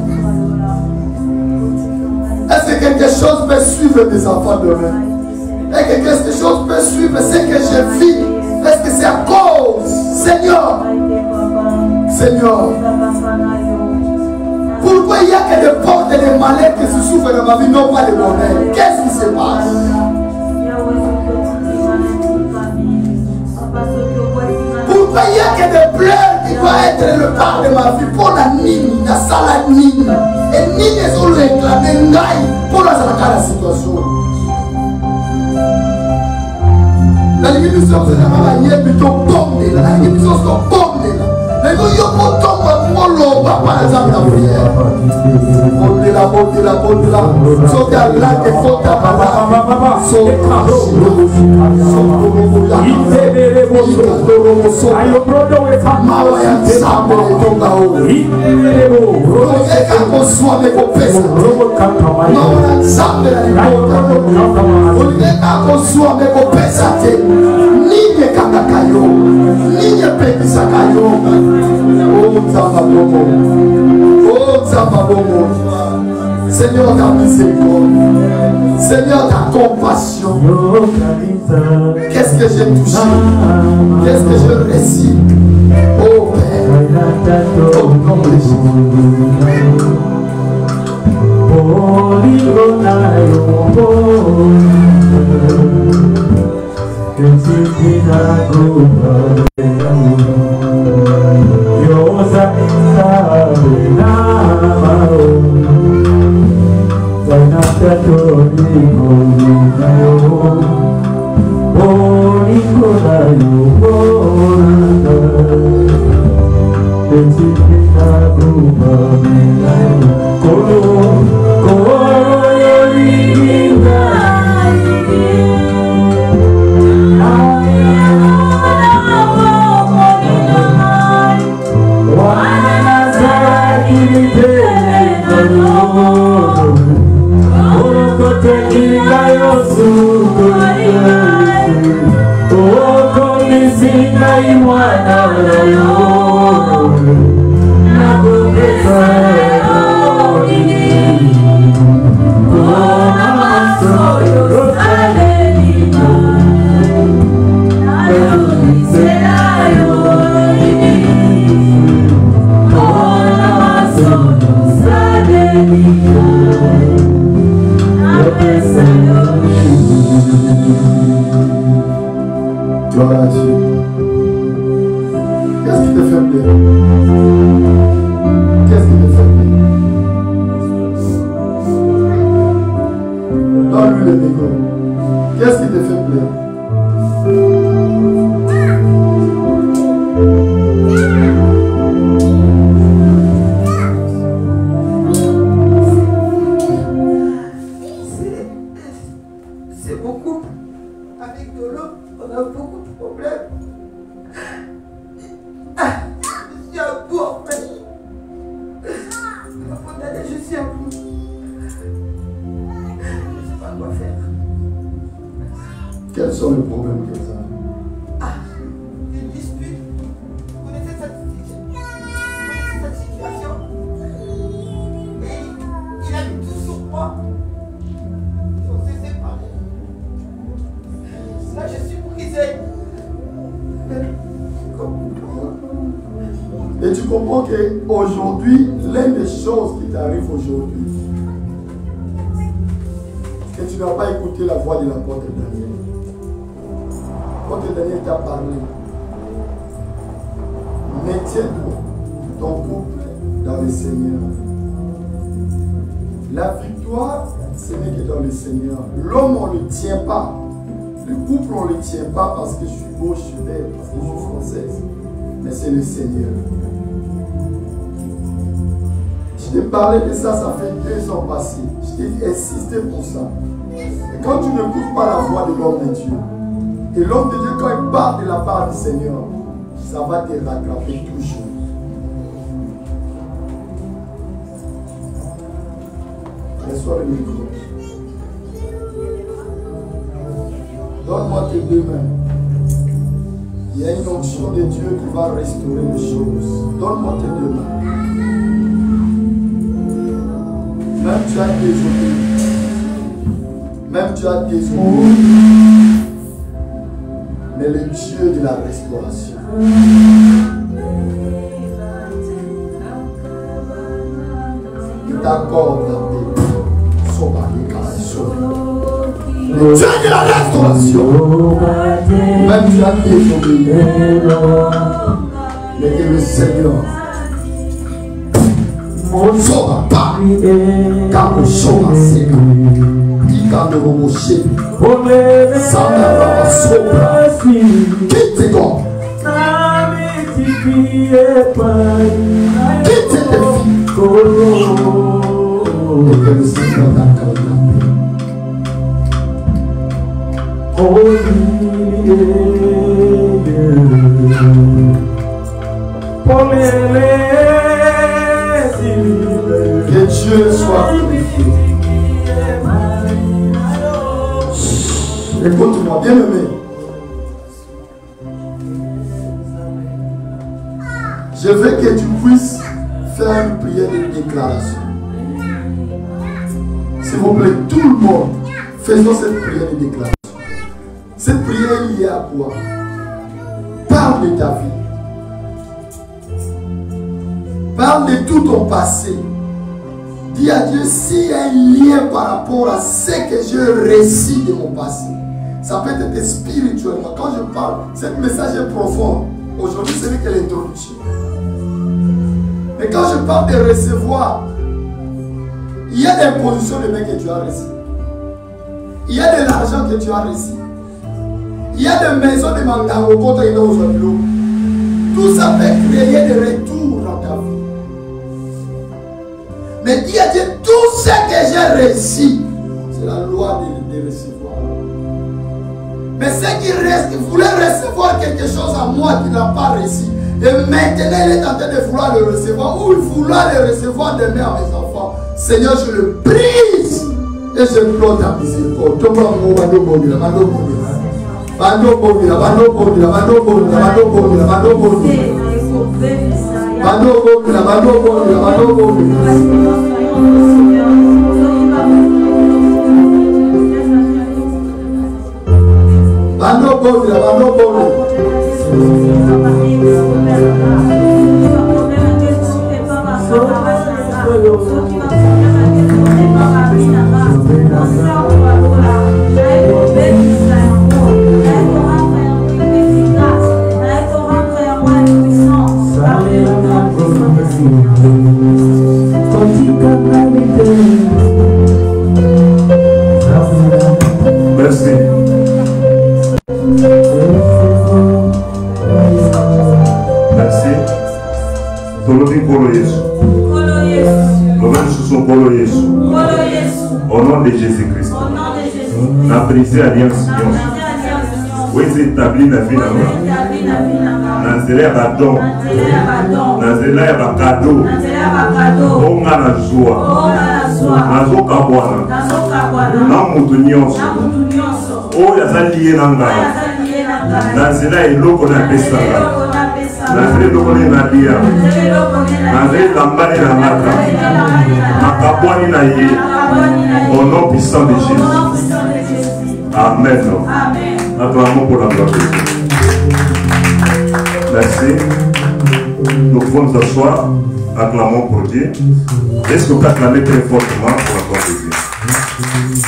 Est-ce que quelque chose peut suivre mes enfants demain? Est-ce que quelque chose peut suivre ce que je vis? Est-ce que c'est à cause, Seigneur? Seigneur, pourquoi il y a que des portes et des malheurs qui se souffrent dans ma vie, non pas les bonheur? Qu'est-ce qui se passe? Pourquoi il y a que des pleurs qui doivent être le part de ma vie pour la nuit? y a ça la nini. Et nini est sur le réclamé ngaï pour la la situation. La limite nous sommes en train de plutôt bomber là. La limite nous sommes bomber là. Mais nous y avons tombé pour l'eau, par exemple la prière. Bomber là, bomber là, bomber là. Sauter à là, des fautes à papa. Sauter à Seigneur, ta miséricorde, Seigneur, ta compassion. Qu'est-ce que j'ai touché? Qu'est-ce que je récite? Oh Père, au nom de Jésus. Gloire à Dieu. Qu'est-ce qui te fait plaisir? Qu'est-ce qui te fait plaisir? Donne-lui le micro. Qu'est-ce qui te fait plaisir? C'est beaucoup. Avec de l'eau, on a beaucoup de problèmes. Ah, je suis à bout en fait. Je suis à bout. Je ne sais pas quoi faire. Quels sont les problèmes que ça? Ah, une dispute. Vous connaissez cette, vous connaissez cette situation? Et il a mis tout sur moi. On s'est séparés. Là, je suis brisé. Et tu comprends qu'aujourd'hui, l'une des choses qui t'arrive aujourd'hui, c'est que tu n'as pas écouté la voix de l'apôtre Daniel. L'apôtre Daniel t'a parlé. Maintiens-toi ton couple dans le Seigneur. La victoire, ce n'est que dans le Seigneur. L'homme, on ne le tient pas. Le couple, on ne le tient pas parce que je suis beau, je suis belle, parce que je suis française. Mais c'est le Seigneur. Je t'ai parlé de ça, ça fait deux ans passés. Je t'ai insisté pour ça. Et quand tu n'écoutes pas la voix de l'homme de Dieu, et l'homme de Dieu, quand il part de la part du Seigneur, ça va te rattraper toujours. Reçois le micro. Donne-moi tes deux mains. Il y a une onction de Dieu qui va restaurer les choses. Donne-moi tes deux mains. Même tu as désolé. Même tu as désolé. Mais le Dieu de la restauration. Il t'accorde la paix. Le Dieu de la restauration. Même tu as désobéi. Mais que le Seigneur Soba pa. Kako soba seka. Ika no mo shebi. Sana raba sobra. Quitte donc. Quitte tes filles. Et que le Seigneur t'accorde la paix. Que Dieu soit glorifié. Écoute-moi, bien aimé. Je veux que tu puisses faire une prière de déclaration. S'il vous plaît, tout le monde, faisons cette prière de déclaration. Cette prière est liée à quoi? Parle de ta vie. Parle de tout ton passé. Dis à Dieu s'il y a un lien par rapport à ce que je récite de mon passé. Ça peut être spirituellement. Quand je parle, ce message est profond. Aujourd'hui, ce n'est que l'introduction. Mais quand je parle de recevoir, il y a des positions de main que tu as reçues. Il y a de l'argent que tu as reçu. Il y a des maisons de Mangango quand tu es dans le lot. Tout ça peut créer des retours dans ta vie. Mais dis à Dieu, tout ce que j'ai reçu, c'est la loi de, de recevoir. Mais ceux qui restent, qui voulaient recevoir quelque chose à moi qui n'a pas reçu, et maintenant il est en train de vouloir le recevoir, ou il vouloir le recevoir demain à mes enfants. Seigneur, je le brise et je implore ta miséricorde. Bando bondira, bando bondira, bando bondira, bando bondira, bando bondira. Bando bondira, bando bondira, bando bondira. Bando bondira, bando bondira. Merci. Merci. Tolodi Kolo Yesu. Nous sous son Kolo Yesu. Au nom de Jésus-Christ. La brisée alliance. Oui, c'est établi la vie là-bas. Nazela ya badon. Nazela ya bakado. Onga na joie. Nazoka bwana. Na mutu nyonso. Oyo aza lié na ngai. Nazela eloko na pesanga. Nazela eloko na lia. Nazela elambani na ngata. Makabwani na ye. Au nom puissant de Jésus. Amen. Acclamons pour la gloire de Dieu. Merci. Nous pouvons nous asseoir. Acclamons pour Dieu. Est-ce que vous acclamez très fortement pour la gloire de Dieu?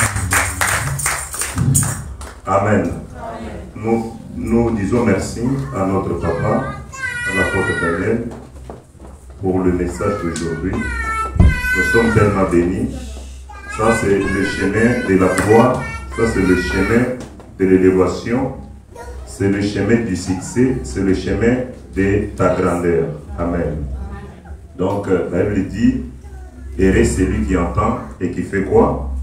Amen. Nous, nous disons merci à notre papa, à l'apôtre Daniel, pour le message d'aujourd'hui. Nous sommes tellement bénis. Ça, c'est le chemin de la croix. Ça, c'est le chemin de l'élévation. C'est le chemin du succès. C'est le chemin de ta grandeur. Amen. Donc, la Bible dit, heureux celui qui entend et qui fait quoi?